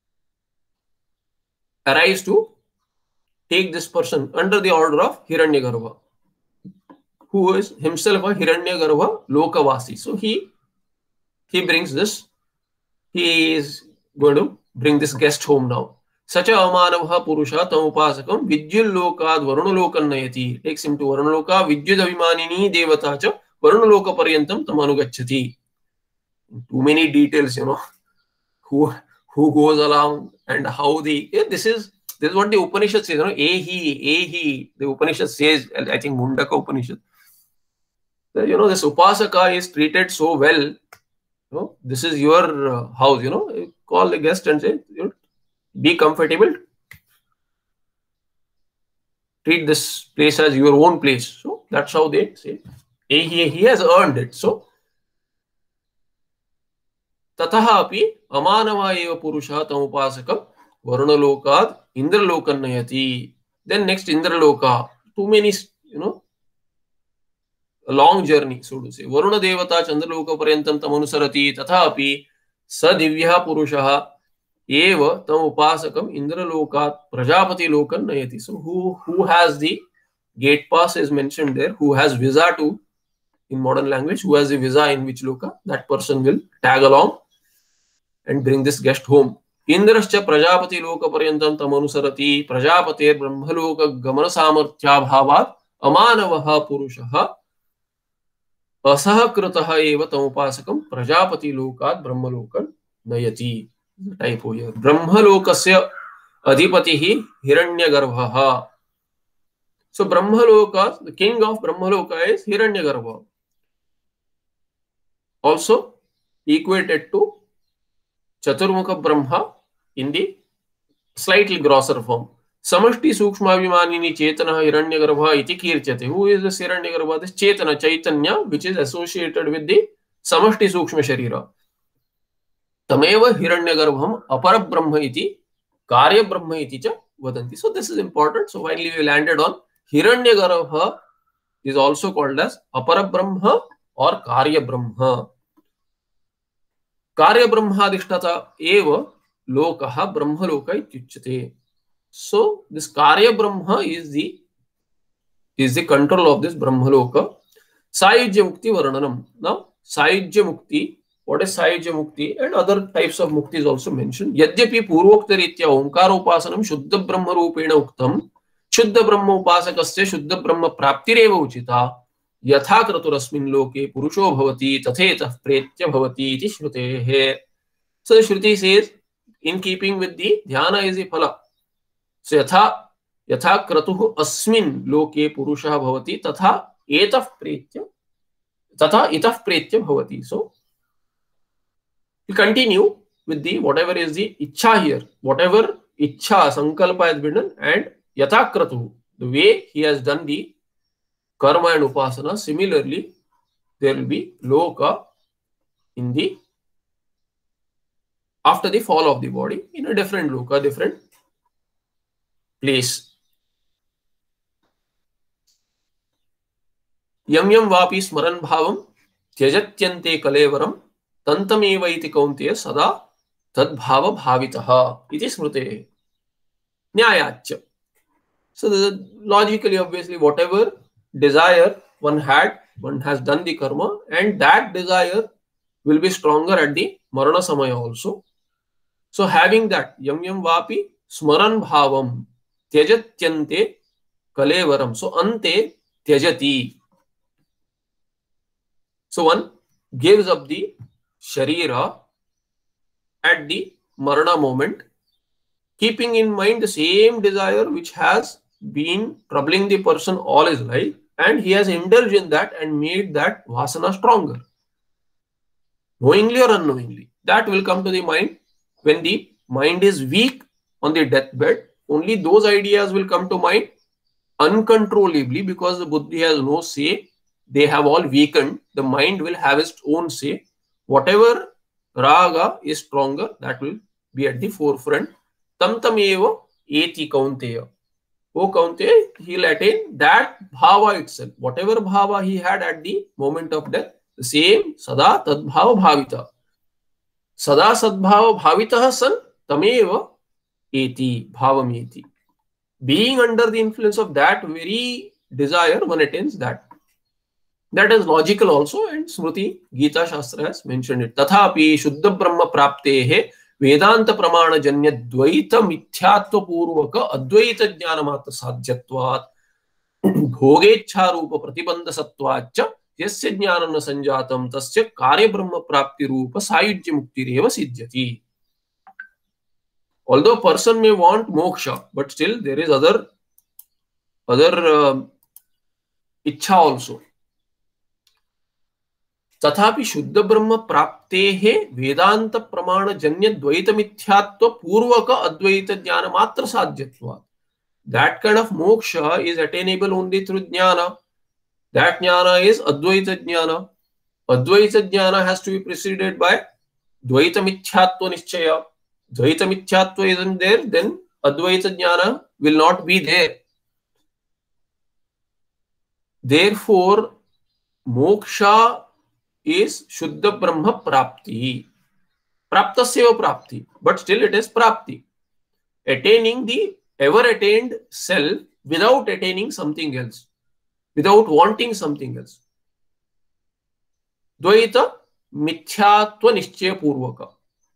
arrives to take this person under the order of Hiranyagarbha, who is himself a Hiranyagarbha Lokavasi. So he he brings this, he is going to bring this guest home now. Sacha amanavha purusha tam upasakam vidyul lokad varunalokan nayati, takes him to varunaloka, vidyud avimanini devata cha varunaloka paryantam tam anugacchati. Too many details, you know, who who goes along and how the, yeah, this is this is what the Upanishad says, you know, ehi ehi, the Upanishad says, I think Mundaka Upanishad, that, you know, this upasaka is treated so well, you know, this is your uh, house, you know, you call the guest and say, you know, be comfortable, treat this place as your own place. So that's how they say, ehi, he has earned it. So ततः अपि अमानवा एव पुरुषः तमुपासकं वरुणलोकात् इंद्रलोकं नयति. Then next Indraloka, too many, you know, a long journey, so to say. Varuna devata Chandraloka paryantam tamanusarati, तथा अपि स दिव्यः पुरुषः एव तमुपासकं इंद्रलोकात् प्रजापति लोकं नयति. So who who has the gate pass is mentioned there, who has visa to, in modern language, who has the visa in which loka, that person will tag along and bring this guest home. Indrascha prajapati loka paryantam tamanusarati, prajapatir brahmaloka gamana samarthya bhavat amanavaha purushah asahakritah eva tamupasakam prajapati lokat brahmalokan nayati. Typo here. Brahmalokasya adhipatihi hiranyagarbha. So Brahmaloka, the king of Brahmaloka is Hiranyagarbha. Also equated to Chaturmukha Brahma in the slightly grosser form. Samashti Sukshmavimanini Chetana Hiranyagarbha iti kirchate. Who is this Hiranyagarbha? This Chetana, Chaitanya, which is associated with the Samashti Sukshma Sharira. Tameva Hiranyagarbham Apara Brahma iti Karya Brahma iti cha vadanti. So this is important. So finally we landed on Hiranyagarbha is also called as Apara Brahma or Karya Brahma. Karya Brahmadishtata eva lokaha Brahmaloka ityuchyate. So this Karya Brahma is the is the control of this Brahmaloka. Sayujya Mukti Varnanam. Now Sayujya Mukti, what is Sayujya Mukti, and other types of Mukti is also mentioned. Yadyapi Purvokta Ritya Omkara Upasanam Shuddha Brahma Rupena Uktam Shuddha Brahma Upasakasya Shuddha Brahma Praptireva Uchita यथा क्रतुरस्मिन् लोके पुरुषो भवति तथेतः प्रेत्य भवति इति श्रुतेः. So the Shruti says, in keeping with the dhyana is the phala. So yatha yatha kratuh asmin loke purushah bhavati tatha etah pretya tatha itah pretya bhavati. So we continue with the whatever is the ichha here, whatever ichha sankalpa has been done, and yatha kratuh, the way he has done the karma and upasana, similarly there will be loka in the after the fall of the body in a different loka, different place. Yam yam vapi smaran bhavam tyajatyante kalevaram tantameva iti kaunteya sada tad bhava bhavitaha iti smrute nyayachya. So logically, obviously, whatever desire one had, one has done the karma, and that desire will be stronger at the marana samaya also. So having that yam yam vapi smaran bhavam tyajatyante kalevaram. So ante tyajati. So one gives up the sharira at the marana moment, keeping in mind the same desire which has been troubling the person all his life, and he has indulged in that and made that vasana stronger, knowingly or unknowingly. That will come to the mind when the mind is weak on the deathbed. Only those ideas will come to mind uncontrollably, because the buddhi has no say. They have all weakened. The mind will have its own say. Whatever raga is stronger, that will be at the forefront. Tam tam eva eti kaunteya. O kaunteya, he will attain that bhava itself. Whatever bhava he had at the moment of death, the same sada tadbhava bhavita. Sada sadbhava bhavitah san tameva eti bhavameti. Being under the influence of that very desire, one attains that. That is logical also, and Smriti Gita Shastra has mentioned it. Tathapi Shuddha Brahma Praptehe Vedanta Pramana Janya Dvaita Mithyatva Purvaka Advaita Jnana Matra Sadhyatvat Bhogecha Rupa Pratibandha Sattvacha Yasya Jnanam Sanjatam Tasya Karya Brahma Prapti Rupa Sayujya Mukti Reva Siddhyati. Although a person may want moksha, but still there is other other uh, ichha also. तथापि शुद्ध ब्रह्म प्राप्तेः वेदांत प्रमाण जन्य द्वैत मिथ्यात्व पूर्वक अद्वैत ज्ञान मात्र साध्यत्वात्. That kind of moksha is attainable only through jnana. That jnana is advaita jnana. Advaita jnana has to be preceded by dvaita mithyatva nischaya. Dvaita mithyatva isn't there, then advaita jnana will not be there. Therefore, moksha is Shuddha Brahma Prapti. Praptasya Prapti. But still it is Prapti. Attaining the ever attained self without attaining something else. Without wanting something else. Dvaita Mithyatva Nischaya Purvaka.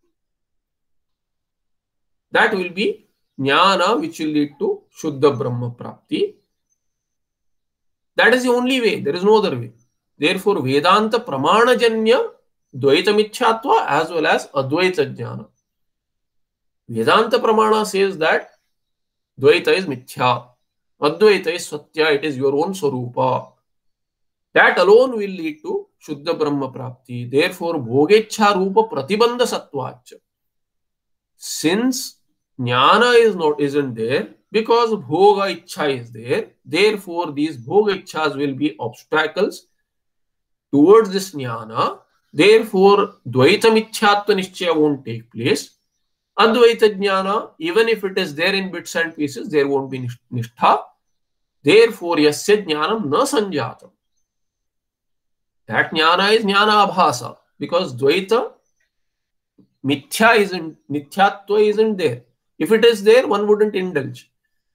That will be Jnana, which will lead to Shuddha Brahma Prapti. That is the only way. There is no other way. Therefore, Vedanta Pramana Janya Dvaita Mithyatva as well as Advaita Jnana. Vedanta Pramana says that Dvaita is Mithya. Advaita is Satya. It is your own Swarupa. That alone will lead to Shuddha Brahma Prapti. Therefore, Bhogecha Rupa Pratibandha Sattvacha. Since Jnana is not, isn't there, because Bhoga Ichha is there, therefore these Bhoga Ichhas will be obstacles towards this jnana. Therefore, Dvaita Mithyatva Nischaya won't take place. Advaita Jnana, even if it is there in bits and pieces, there won't be Nishtha. Therefore, Yasya Jnanam Na Sanjatam. That Jnana is Jnana Abhasa, because Dvaita Mithya isn't, Mithyatva isn't there. If it is there, one wouldn't indulge.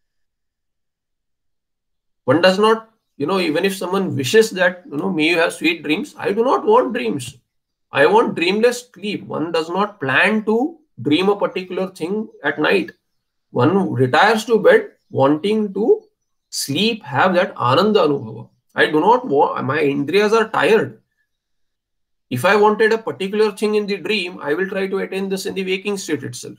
One does not, you know, even if someone wishes that, you know, may you have sweet dreams, I do not want dreams. I want dreamless sleep. One does not plan to dream a particular thing at night. One retires to bed wanting to sleep, have that Ananda Anubhava. I do not want, my Indriyas are tired. If I wanted a particular thing in the dream, I will try to attain this in the waking state itself.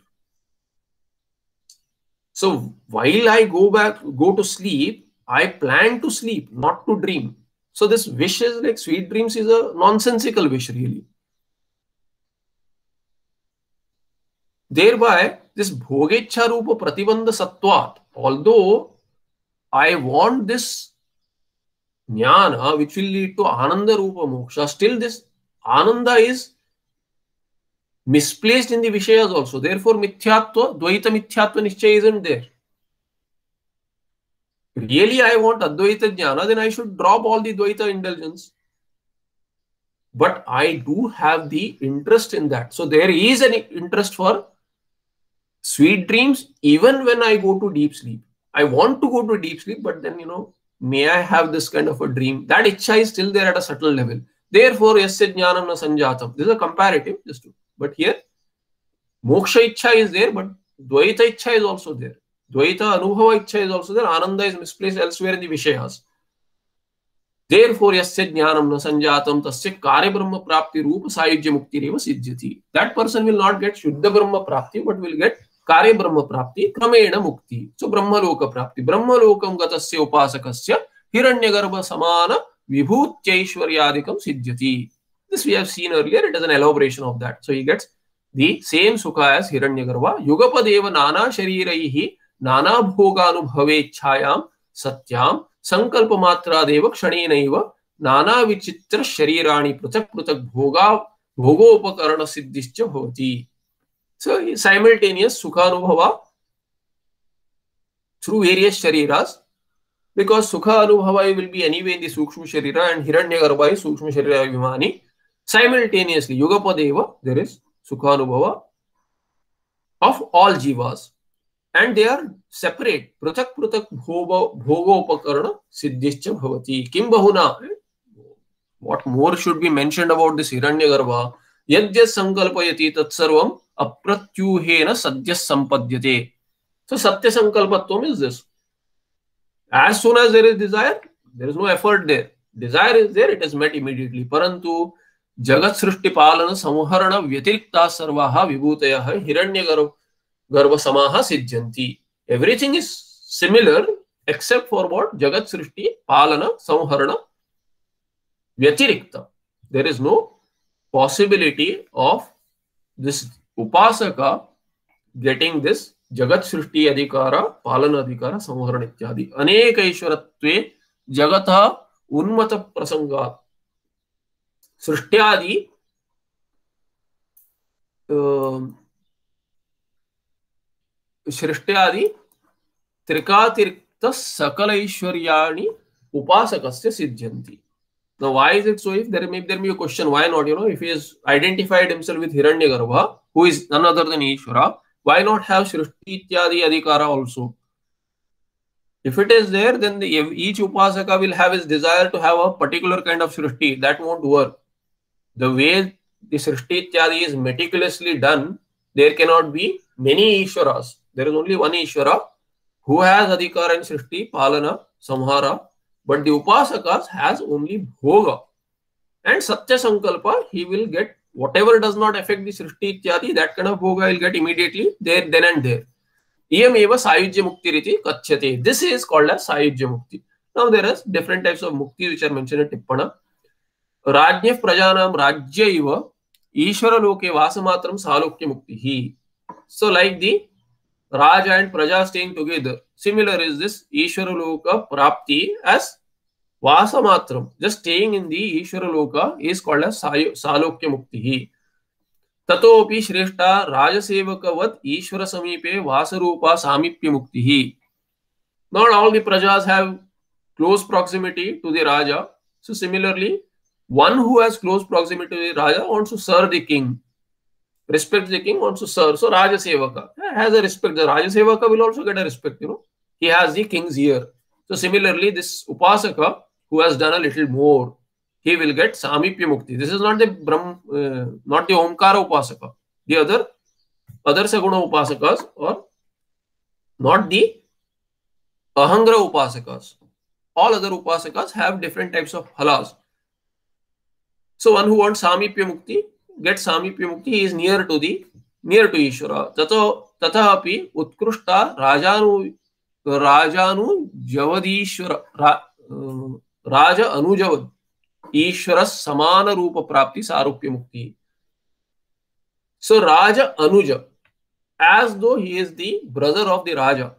So while I go back, go to sleep, I plan to sleep, not to dream. So this wish is like sweet dreams is a nonsensical wish, really. Thereby, this Bhogecha Rupa Pratibandha Sattvat, although I want this Jnana, which will lead to Ananda Rupa Moksha, still this Ananda is misplaced in the Vishayas also. Therefore, Mithyatva, Dvaita Mithyatva Nischaya isn't there. Really, I want Advaita Jnana, then I should drop all the Dvaita indulgence. But I do have the interest in that. So there is an interest for sweet dreams even when I go to deep sleep. I want to go to deep sleep, but then, you know, may I have this kind of a dream? That Ichha is still there at a subtle level. Therefore, Yasya Jnanam Na Sanjatam. This is a comparative, just to, but here, Moksha Ichha is there, but Dvaita Ichha is also there. Dvaita Anubhava Ichha is also there. Ananda is misplaced elsewhere in the Vishayas. Therefore, yasya jnanam na sanjatam tasya karya brahma prapti rupa sayujya mukti reva siddhyati. That person will not get Shuddha Brahma prapti, but will get Karya Brahma prapti, Kramena mukti. So Brahma loka prapti. Brahma lokam gatasya upasakasya hiranyagarbha samana vibhutyaishwaryadikam siddhyati. This we have seen earlier. It is an elaboration of that. So he gets the same sukha as hiranyagarbha. Yugapadeva nana shariraihi nana bhoganubhavechhayam satyam संकल्प मात्रा देव क्षणेनैव नाना विचित्र शरीराणि पृथक पृथक भोगा भोगोपकरण सिद्धिश्च भवति. So simultaneous sukha anubhava through various shariras, because sukha anubhava will be anyway in the sukshma sharira and hiranyagarbha is sukshma sharira vimani. Simultaneously yugapadeva there is sukha anubhava of all jivas, and they are separate. Prathak prathak bhoga upakarana siddhischa bhavati. Kim bahuna? What more should be mentioned about this Hiranyagarbha? Yadya sankalpayati tatsarvam apratyuhena sadhya sampadyate. So satya sankalpatvam is this. As soon as there is desire, there is no effort there. Desire is there, it is met immediately. Parantu jagat srishti palana samharana vyatirikta sarvaha vibhutayaha hiranyagarbha Garva samaha siddhyanti. Everything is similar except for what? Jagat srishti, palana, samharana, vyatirikta. There is no possibility of this upasaka getting this jagat srishti adhikara, palana adhikara, samharana ityadi. Aneka ishwaratve jagata unmata prasangat. Srishtyadi uh, सृष्ट्यादि त्रिकातिरिक्त सकल ऐश्वर्याणि upasakasya siddhyanti. Now why is it so? If there may there be a question, why not? You know, if he has identified himself with Hiranyagarbha, who is none other than Ishvara, why not have Srishti Ityadi Adhikara also? If it is there, then the, each upasaka will have his desire to have a particular kind of Srishti. That won't work. The way the Srishti Ityadi is meticulously done, there cannot be many Ishwaras. There is only one Ishvara who has Adhikara and Srishti, Palana, Samhara, but the Upasakas has only Bhoga. And Satya Sankalpa, he will get whatever does not affect the Srishti Ityadi, that kind of Bhoga will get immediately there, then and there. Iyam eva Sayujya Mukti Riti Kachyate. This is called as Sayujya Mukti. Now there are different types of Mukti which are mentioned in Tippana. Rajnyaf Prajanam Rajya Iva Ishvara Loke Vasamatram Salokya Mukti. So like the Raja and Praja staying together, similar is this Ishvara Loka Prapti as Vasamatram. Just staying in the Ishvara Loka is called as Salokya Mukti. Tatopi Shreshta Rajasevakavat Ishvara Samipe Vasarupa Samipya Mukti. Not all the Prajas have close proximity to the Raja. So similarly, one who has close proximity to the Raja wants to serve the king. Respect the king, wants to serve. So Raja Sevaka has a respect. The Raja Sevaka will also get a respect, you know. He has the king's ear. So similarly, this Upasaka who has done a little more, he will get Samipya Mukti. This is not the Brahm, uh, not the Omkara Upasaka. The other, other Saguna Upasakas or not the Ahangra Upasakas. All other Upasakas have different types of halas. So one who wants Samipya Mukti gets Samipya Mukti. He is near to the near to Ishvara. Tato Tathapi Utkrishta Rajanu Rajanu Javadishvara Ra, uh, Raja Anujavad Ishvara Samana Rupa Prapti Sarupya Mukti. So Raja Anuja, as though he is the brother of the Raja,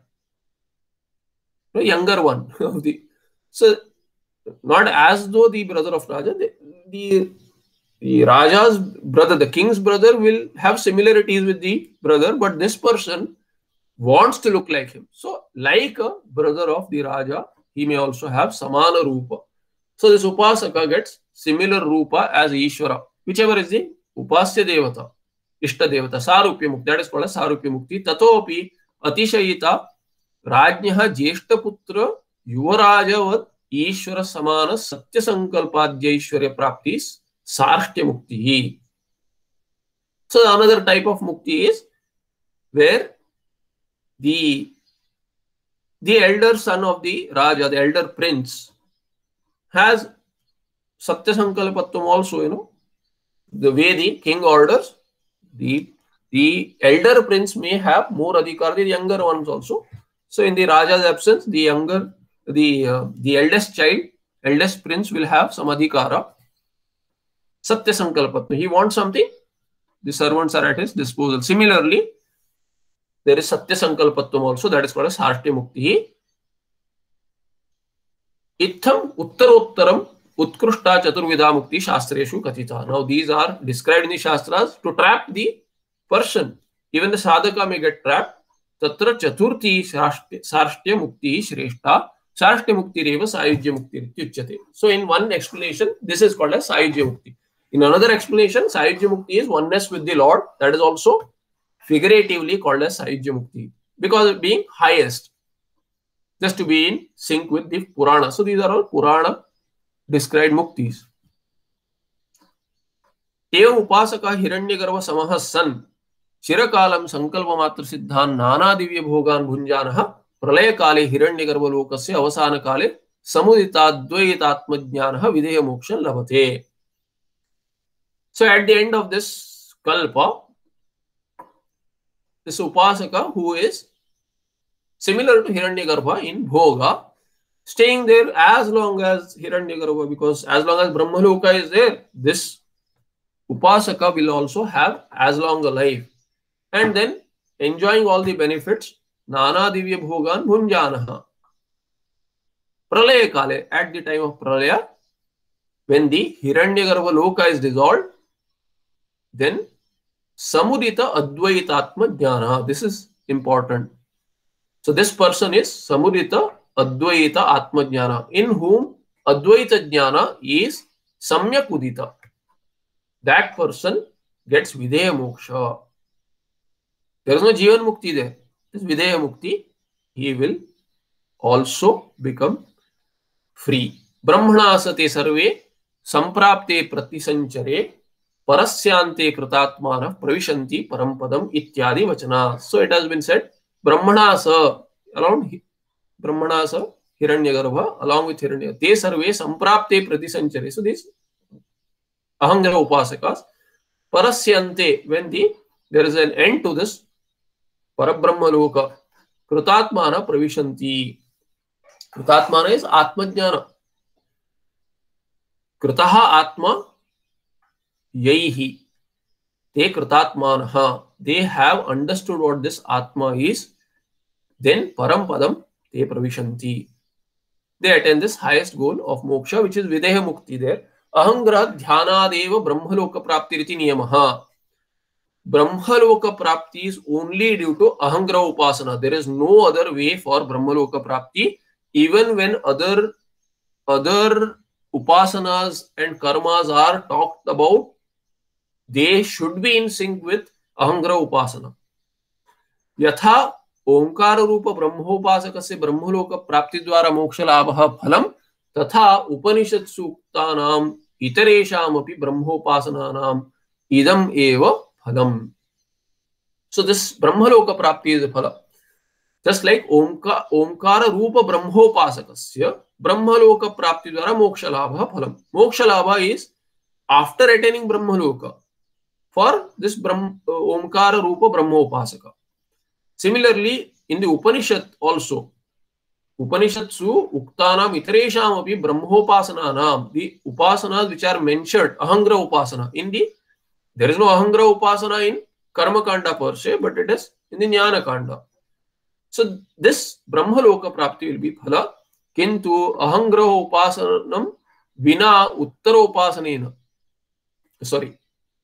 the younger one of the. So not as though the brother of Raja, the, the The Raja's brother, the king's brother, will have similarities with the brother, but this person wants to look like him. So, like a brother of the Raja, he may also have Samana Rupa. So, this Upasaka gets similar Rupa as Ishvara, whichever is the Upasya Devata, Ishta Devata, Sarupya Mukti. That is called as Sarupya Mukti. Tatopi Atishayita Rajnyaha Jeshta Putra Yuvarajavat Ishvara Samana Satya Sankalpadya Ishwarya Praptis Sarshtya Mukti. So another type of Mukti is where the the elder son of the Raja, the elder prince, has Satya Sankalpatvam also, you know, the way the king orders, the the elder prince may have more adhikar than the younger ones also. So in the Raja's absence, the younger, the uh, the eldest child, eldest prince will have some adhikara. Satya Sankalpatvam. He wants something, the servants are at his disposal. Similarly, there is Satya Sankalpatvam also, that is called as Sarshti Mukti. Itham Uttarottaram Utkrushta Chaturvida Mukti Shastreshu Kathita. Now these are described in the Shastras to trap the person. Even the sadhaka may get trapped. Tatra Chaturthi Sarshti Mukti Shreshta Sarshti Mukti Reva Sayujya Mukti Ryuchyate. So in one explanation, this is called as Sayujya Mukti. In another explanation, Sayujya Mukti is oneness with the Lord. That is also figuratively called as Sayujya Mukti, because of being highest, just to be in sync with the Purana. So these are all Purana described Muktis. Evam upasaka hiranyagarbha samah san shirakalam sankalpa matra siddhan nana divya bhogan bhunjanaha pralaya kale hiranyagarbha lokasya avasana kale samudita dvaitatma jnanaha videya moksha labhate. So at the end of this kalpa, this upasaka who is similar to Hiranyagarbha in Bhoga, staying there as long as Hiranyagarbha, because as long as Brahmaloka is there, this upasaka will also have as long a life, and then enjoying all the benefits. Nana divya bhogan bhunjanaha. Pralaya kale, at the time of Pralaya, when the Hiranyagarbha Loka is dissolved, then Samudita Advaitatma Jnana. This is important. So this person is Samudita Advaita Atma Jnana, in whom Advaita Jnana is Samyak Udita. That person gets Videya Moksha. There is no Jivan Mukti there. This Videya Mukti, he will also become free. Brahmana sate sarve samprapte pratisanchare Parasyante Kritatmana Pravishanti Parampadam Ityadi Vachana. So it has been said, Brahmanasa, around Brahmanasa, Hiranyagarbha, along with Hiranyagarbha, Te Sarve Samprapte Pratisanchare. So these Ahangra Upasakas, Parasyante, when the there is an end to this Parabrahmaloka, Kritatmana Pravishanti. Kritatmana is Atmajnana. Kritaha Atma Yaihi. Te Kritatmanaha. They have understood what this Atma is. Then Parampadam Te Pravishanti. They attain this highest goal of moksha, which is Videha Mukti there. Ahangra Dhyanadeva Brahmaloka Praptiriti Niyamaha. Brahmaloka Prapti is only due to Ahangra Upasana. There is no other way for Brahmaloka Prapti. Even when other, other Upasanas and Karmas are talked about, they should be in sync with Ahangra Upasana. Yatha Omkara Rupa Brahmopasakasya Brahmaloka Prapti Dwara Moksha Labha Phalam Tatha Upanishad Suktanam Itaresham api Brahmopasananam Idam Eva Phalam. So this Brahmaloka Prapti is a phala. Just like Omka, Omkara Rupa Brahmopasakasya Brahmaloka Prapti Dwara Moksha Labha Phalam. Moksha Labha is after attaining Brahmaloka for this Brahm, uh, Omkara Rupa Brahmopasaka. Similarly, in the Upanishad also, Upanishadsu Uktanam Itaresham api Brahmopasananam, the Upasanas which are mentioned, Ahangra Upasana. In the, there is no Ahangra Upasana in Karma Kanda per se, but it is in the Jnana Kanda. So this Brahmaloka Prapti will be phala, kintu Ahangra Upasanam vina Uttara Upasanena. Sorry.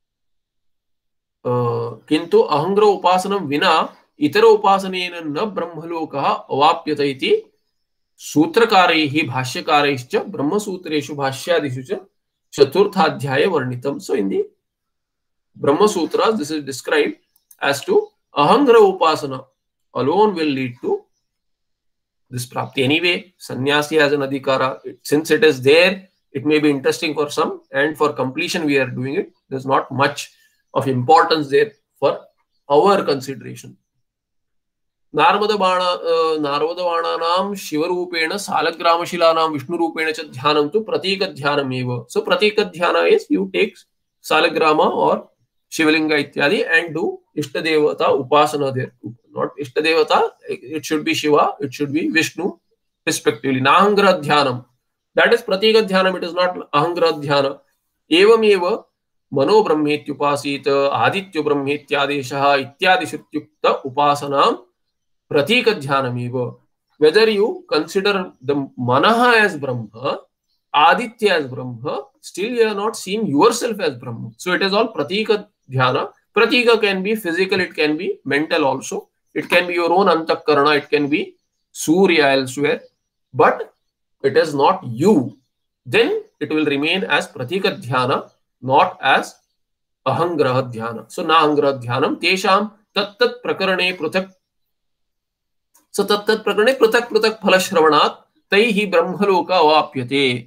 Uh, kintu Ahangra Upasanam vina Itara Upasanena na Brahmaloka avapyata iti Sutrakaraihi Bhashyakaraischa Brahma Sutreshu Bhashyadishu Chaturthadhyaya Varnitam. So in the Brahma Sutras, this is described as to Ahangra Upasana alone will lead to this Prapti. Anyway, Sannyasi has an Adhikara. It, since it is there, it may be interesting for some, and for completion we are doing it. There's not much of importance there for our consideration. नारमदबाण नारदबाणानां शिवरूपेण सालग्रामशिलानां विष्णुरूपेण च ध्यानं तु प्रतीकध्यानमेव. So प्रतीकध्यान is you take Saligram और शिवलिंग इत्यादि and do ishtadevata upasana there. Not ishtadevata, it should be Shiva, it should be Vishnu respectively. Nahangra dhyanam, that is pratika dhyanam, it is not ahangra dhyana. Evam eva mano brahmetyupasit aditya brahmetyadeshah ityadi shrutyukta upasanam pratika dhyanam. Whether you consider the manaha as Brahma, Aditya as Brahma, still you are not seeing yourself as Brahma. So it is all pratika dhyana. Pratika can be physical, it can be mental also. It can be your own antakarana, it can be Surya elsewhere. But it is not you. Then it will remain as pratika dhyana, not as ahangraha dhyana. So na ahangraha dhyanam tesham tat tat prakarane pruthak. So tat tat prakarane pruthak pruthak phala shravanat taihi brahmaloka avapyate.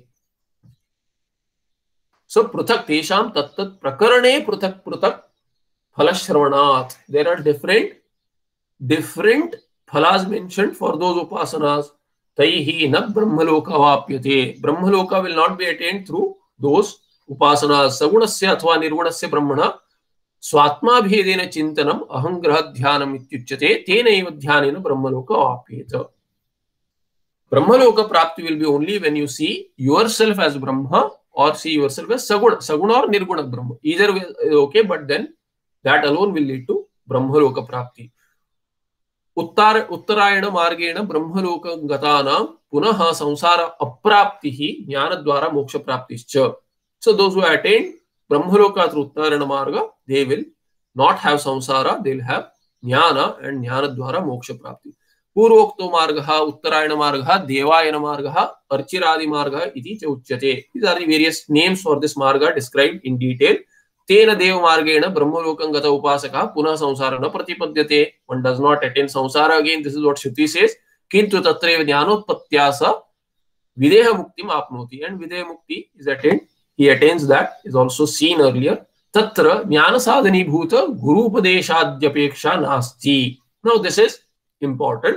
So pruthak tesham tat tat prakarane pruthak pruthak phala shravanat. There are different different phalas mentioned for those upasanas. Taihi na brahmaloka avapyate. Brahmaloka will not be attained through those upasanas. Sagunasya athva nirgunasya brahmana स्वात्मा भेदेन चिंतनम अहंग्रह ध्यानम इत्युच्यते तेनैव ध्यानेन ब्रह्मलोक आप्येत. Brahmaloka prapti will be only when you see yourself as Brahma or see yourself as Saguna, Saguna or Nirguna Brahma. Either way, okay, but then that alone will lead to Brahmaloka prapti. Uttar Uttarayana margena Brahmaloka gatanam punaha samsara apraptihi jnana dwara moksha praptischa. So those who attain Brahmaloka through Uttarayana marga, they will not have samsara, they will have jnana and jnana dwara moksha prapti. पूर्वोक्तो मार्गः उत्तरायण मार्गः देवायन मार्गः अर्चिरादि मार्गः इति च उच्यते. These are the various names for this marga described in detail. तेन देव मार्गेण ब्रह्मलोकं गत उपासकः पुनः संसार न प्रतिपद्यते. One does not attain samsara again. This is what Shruti says. किंतु तत्रैव ज्ञानोत्पत्त्या स विदेह मुक्तिम आपनोति. And videha mukti is attained. He attains that. Is also seen earlier. तत्र ज्ञान साधनीभूत गुरूपदेशाद्यपेक्षा नास्ति. Now this is important.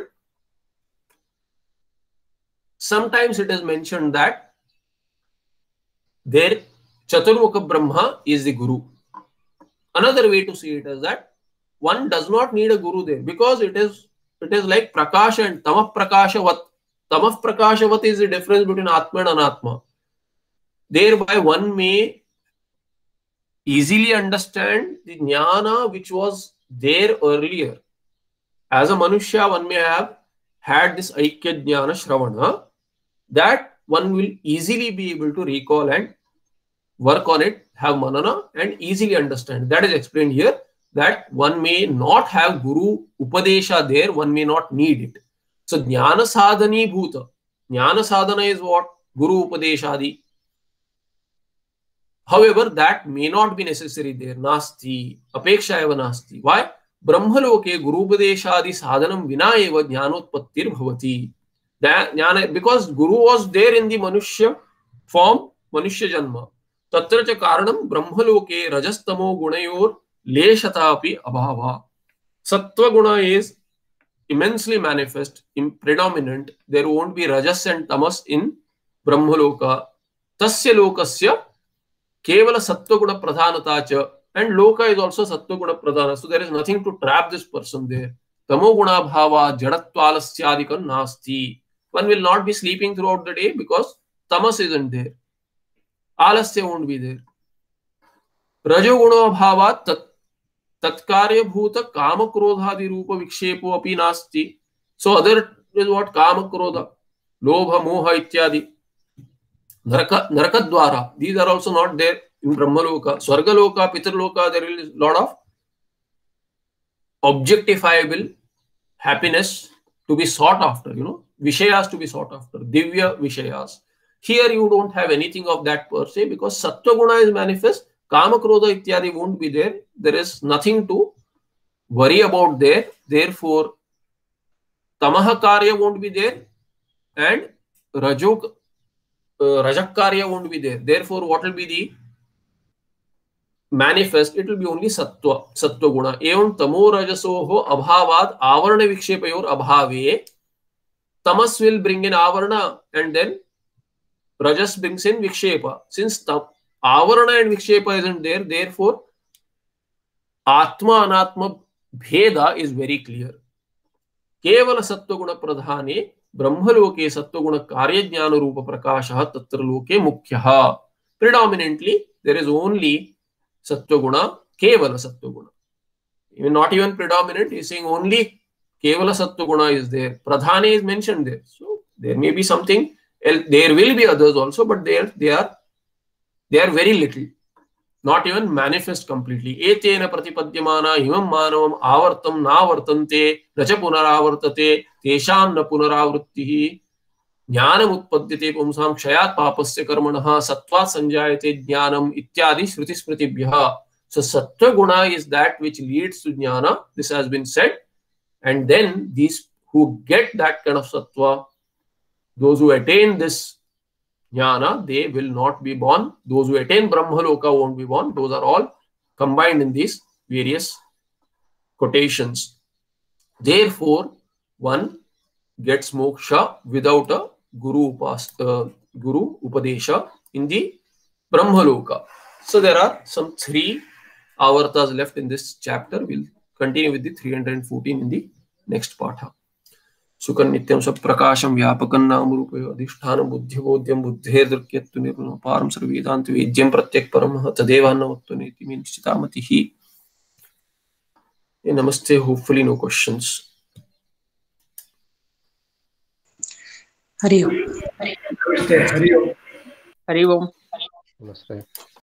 Sometimes it is mentioned that there Chaturmukha Brahma is the Guru. Another way to see it is that one does not need a Guru there because it is it is like Prakasha and Tamah Prakashavat. Tamah Prakashavat is the difference between Atma and Anatma. Thereby one may easily understand the Jnana which was there earlier. As a Manushya, one may have had this Aikya Jnana Shravana that one will easily be able to recall and work on it, have manana and easily understand. That is explained here that one may not have Guru Upadesha there, one may not need it. So Jnana Sadhani Bhuta. Jnana Sadhana is what? Guru Upadeshadi. However, that may not be necessary there. Nasti. Apeksha eva nasti. Why? Brahmaloke Gurupadeshadi sadhanam vina eva jnanotpattir bhavati. That because Guru was there in the Manushya form, Manushya Janma. Tatra cha karanam Brahmaloke rajastamo gunayor leshatapi abhava. Sattva guna is immensely manifest, predominant. There won't be rajas and tamas in Brahmaloka. Tasya lokasya kevala sattva guna pradhanata cha. And Loka is also Sattva Guna Pradhana. So there is nothing to trap this person there. Tamo Guna Bhava Jadatvalasyaadikam Nasti. One will not be sleeping throughout the day because Tamas isn't there. Alasya won't be there. Rajo Guna Bhava tat, Tatkarya Bhuta Kama Krodhadi Rupa Vikshepo Api Nasti. So other is what? Kama Krodha, Lobha Moha Ityadi. Naraka, Narakadwara. These are also not there in Brahmaloka. Swargaloka, Pitraloka, there is a lot of objectifiable happiness to be sought after, you know, Vishayas to be sought after, Divya Vishayas. Here you don't have anything of that per se because Sattva Guna is manifest, Kama Krodha Ityadi won't be there. There is nothing to worry about there. Therefore, Tamaha Karya won't be there and Rajok, uh, Rajak Karya won't be there. Therefore, what will be the manifest, it will be only sattva, sattva guna. Evam tamo rajasoho abhavad avarana vikshepayor abhave. Tamas will bring in avarana and then rajas brings in vikshepa. Since avarana and vikshepa isn't there, therefore atma anatma bheda is very clear. Kevala sattva guna pradhane brahmaloke sattva guna karya jnana rupa prakashah tatra loke mukhyaha. Predominantly there is only sattva guna, kevala sattva guna. Even not even predominant, he is saying only kevala sattva guna is there. Pradhane is mentioned there. So there may be something else. There will be others also, but they are they are they are very little, not even manifest completely. Etena pratipadyamana imam manavam avartam navartante nacha punaravartate tesham na punaravrittihi jnanam utpadyate pumsam kshayat papasya karmanah sattvat sanjayate jnanam ityadi shruti smritibhyah. So sattva guna is that which leads to jnana. This has been said. And then these who get that kind of sattva, those who attain this jnana, they will not be born. Those who attain Brahmaloka won't be born. Those are all combined in these various quotations. Therefore, one gets moksha without a guru, upas, uh, guru upadesha in the Brahmaloka. So there are some three avartas left in this chapter. We'll continue with the three hundred fourteen in the next patha. Sukhan nityam saprakasham vyapakam namurupayo adhishthana buddhyavodhyam buddher drukyattu nirgunam param sarvedantu vedyam pratyak paramah tadevannavattu neti minchitamatihi. Namaste. Hopefully no questions. Hari Om. Hari Om. Hari Om. Namaste.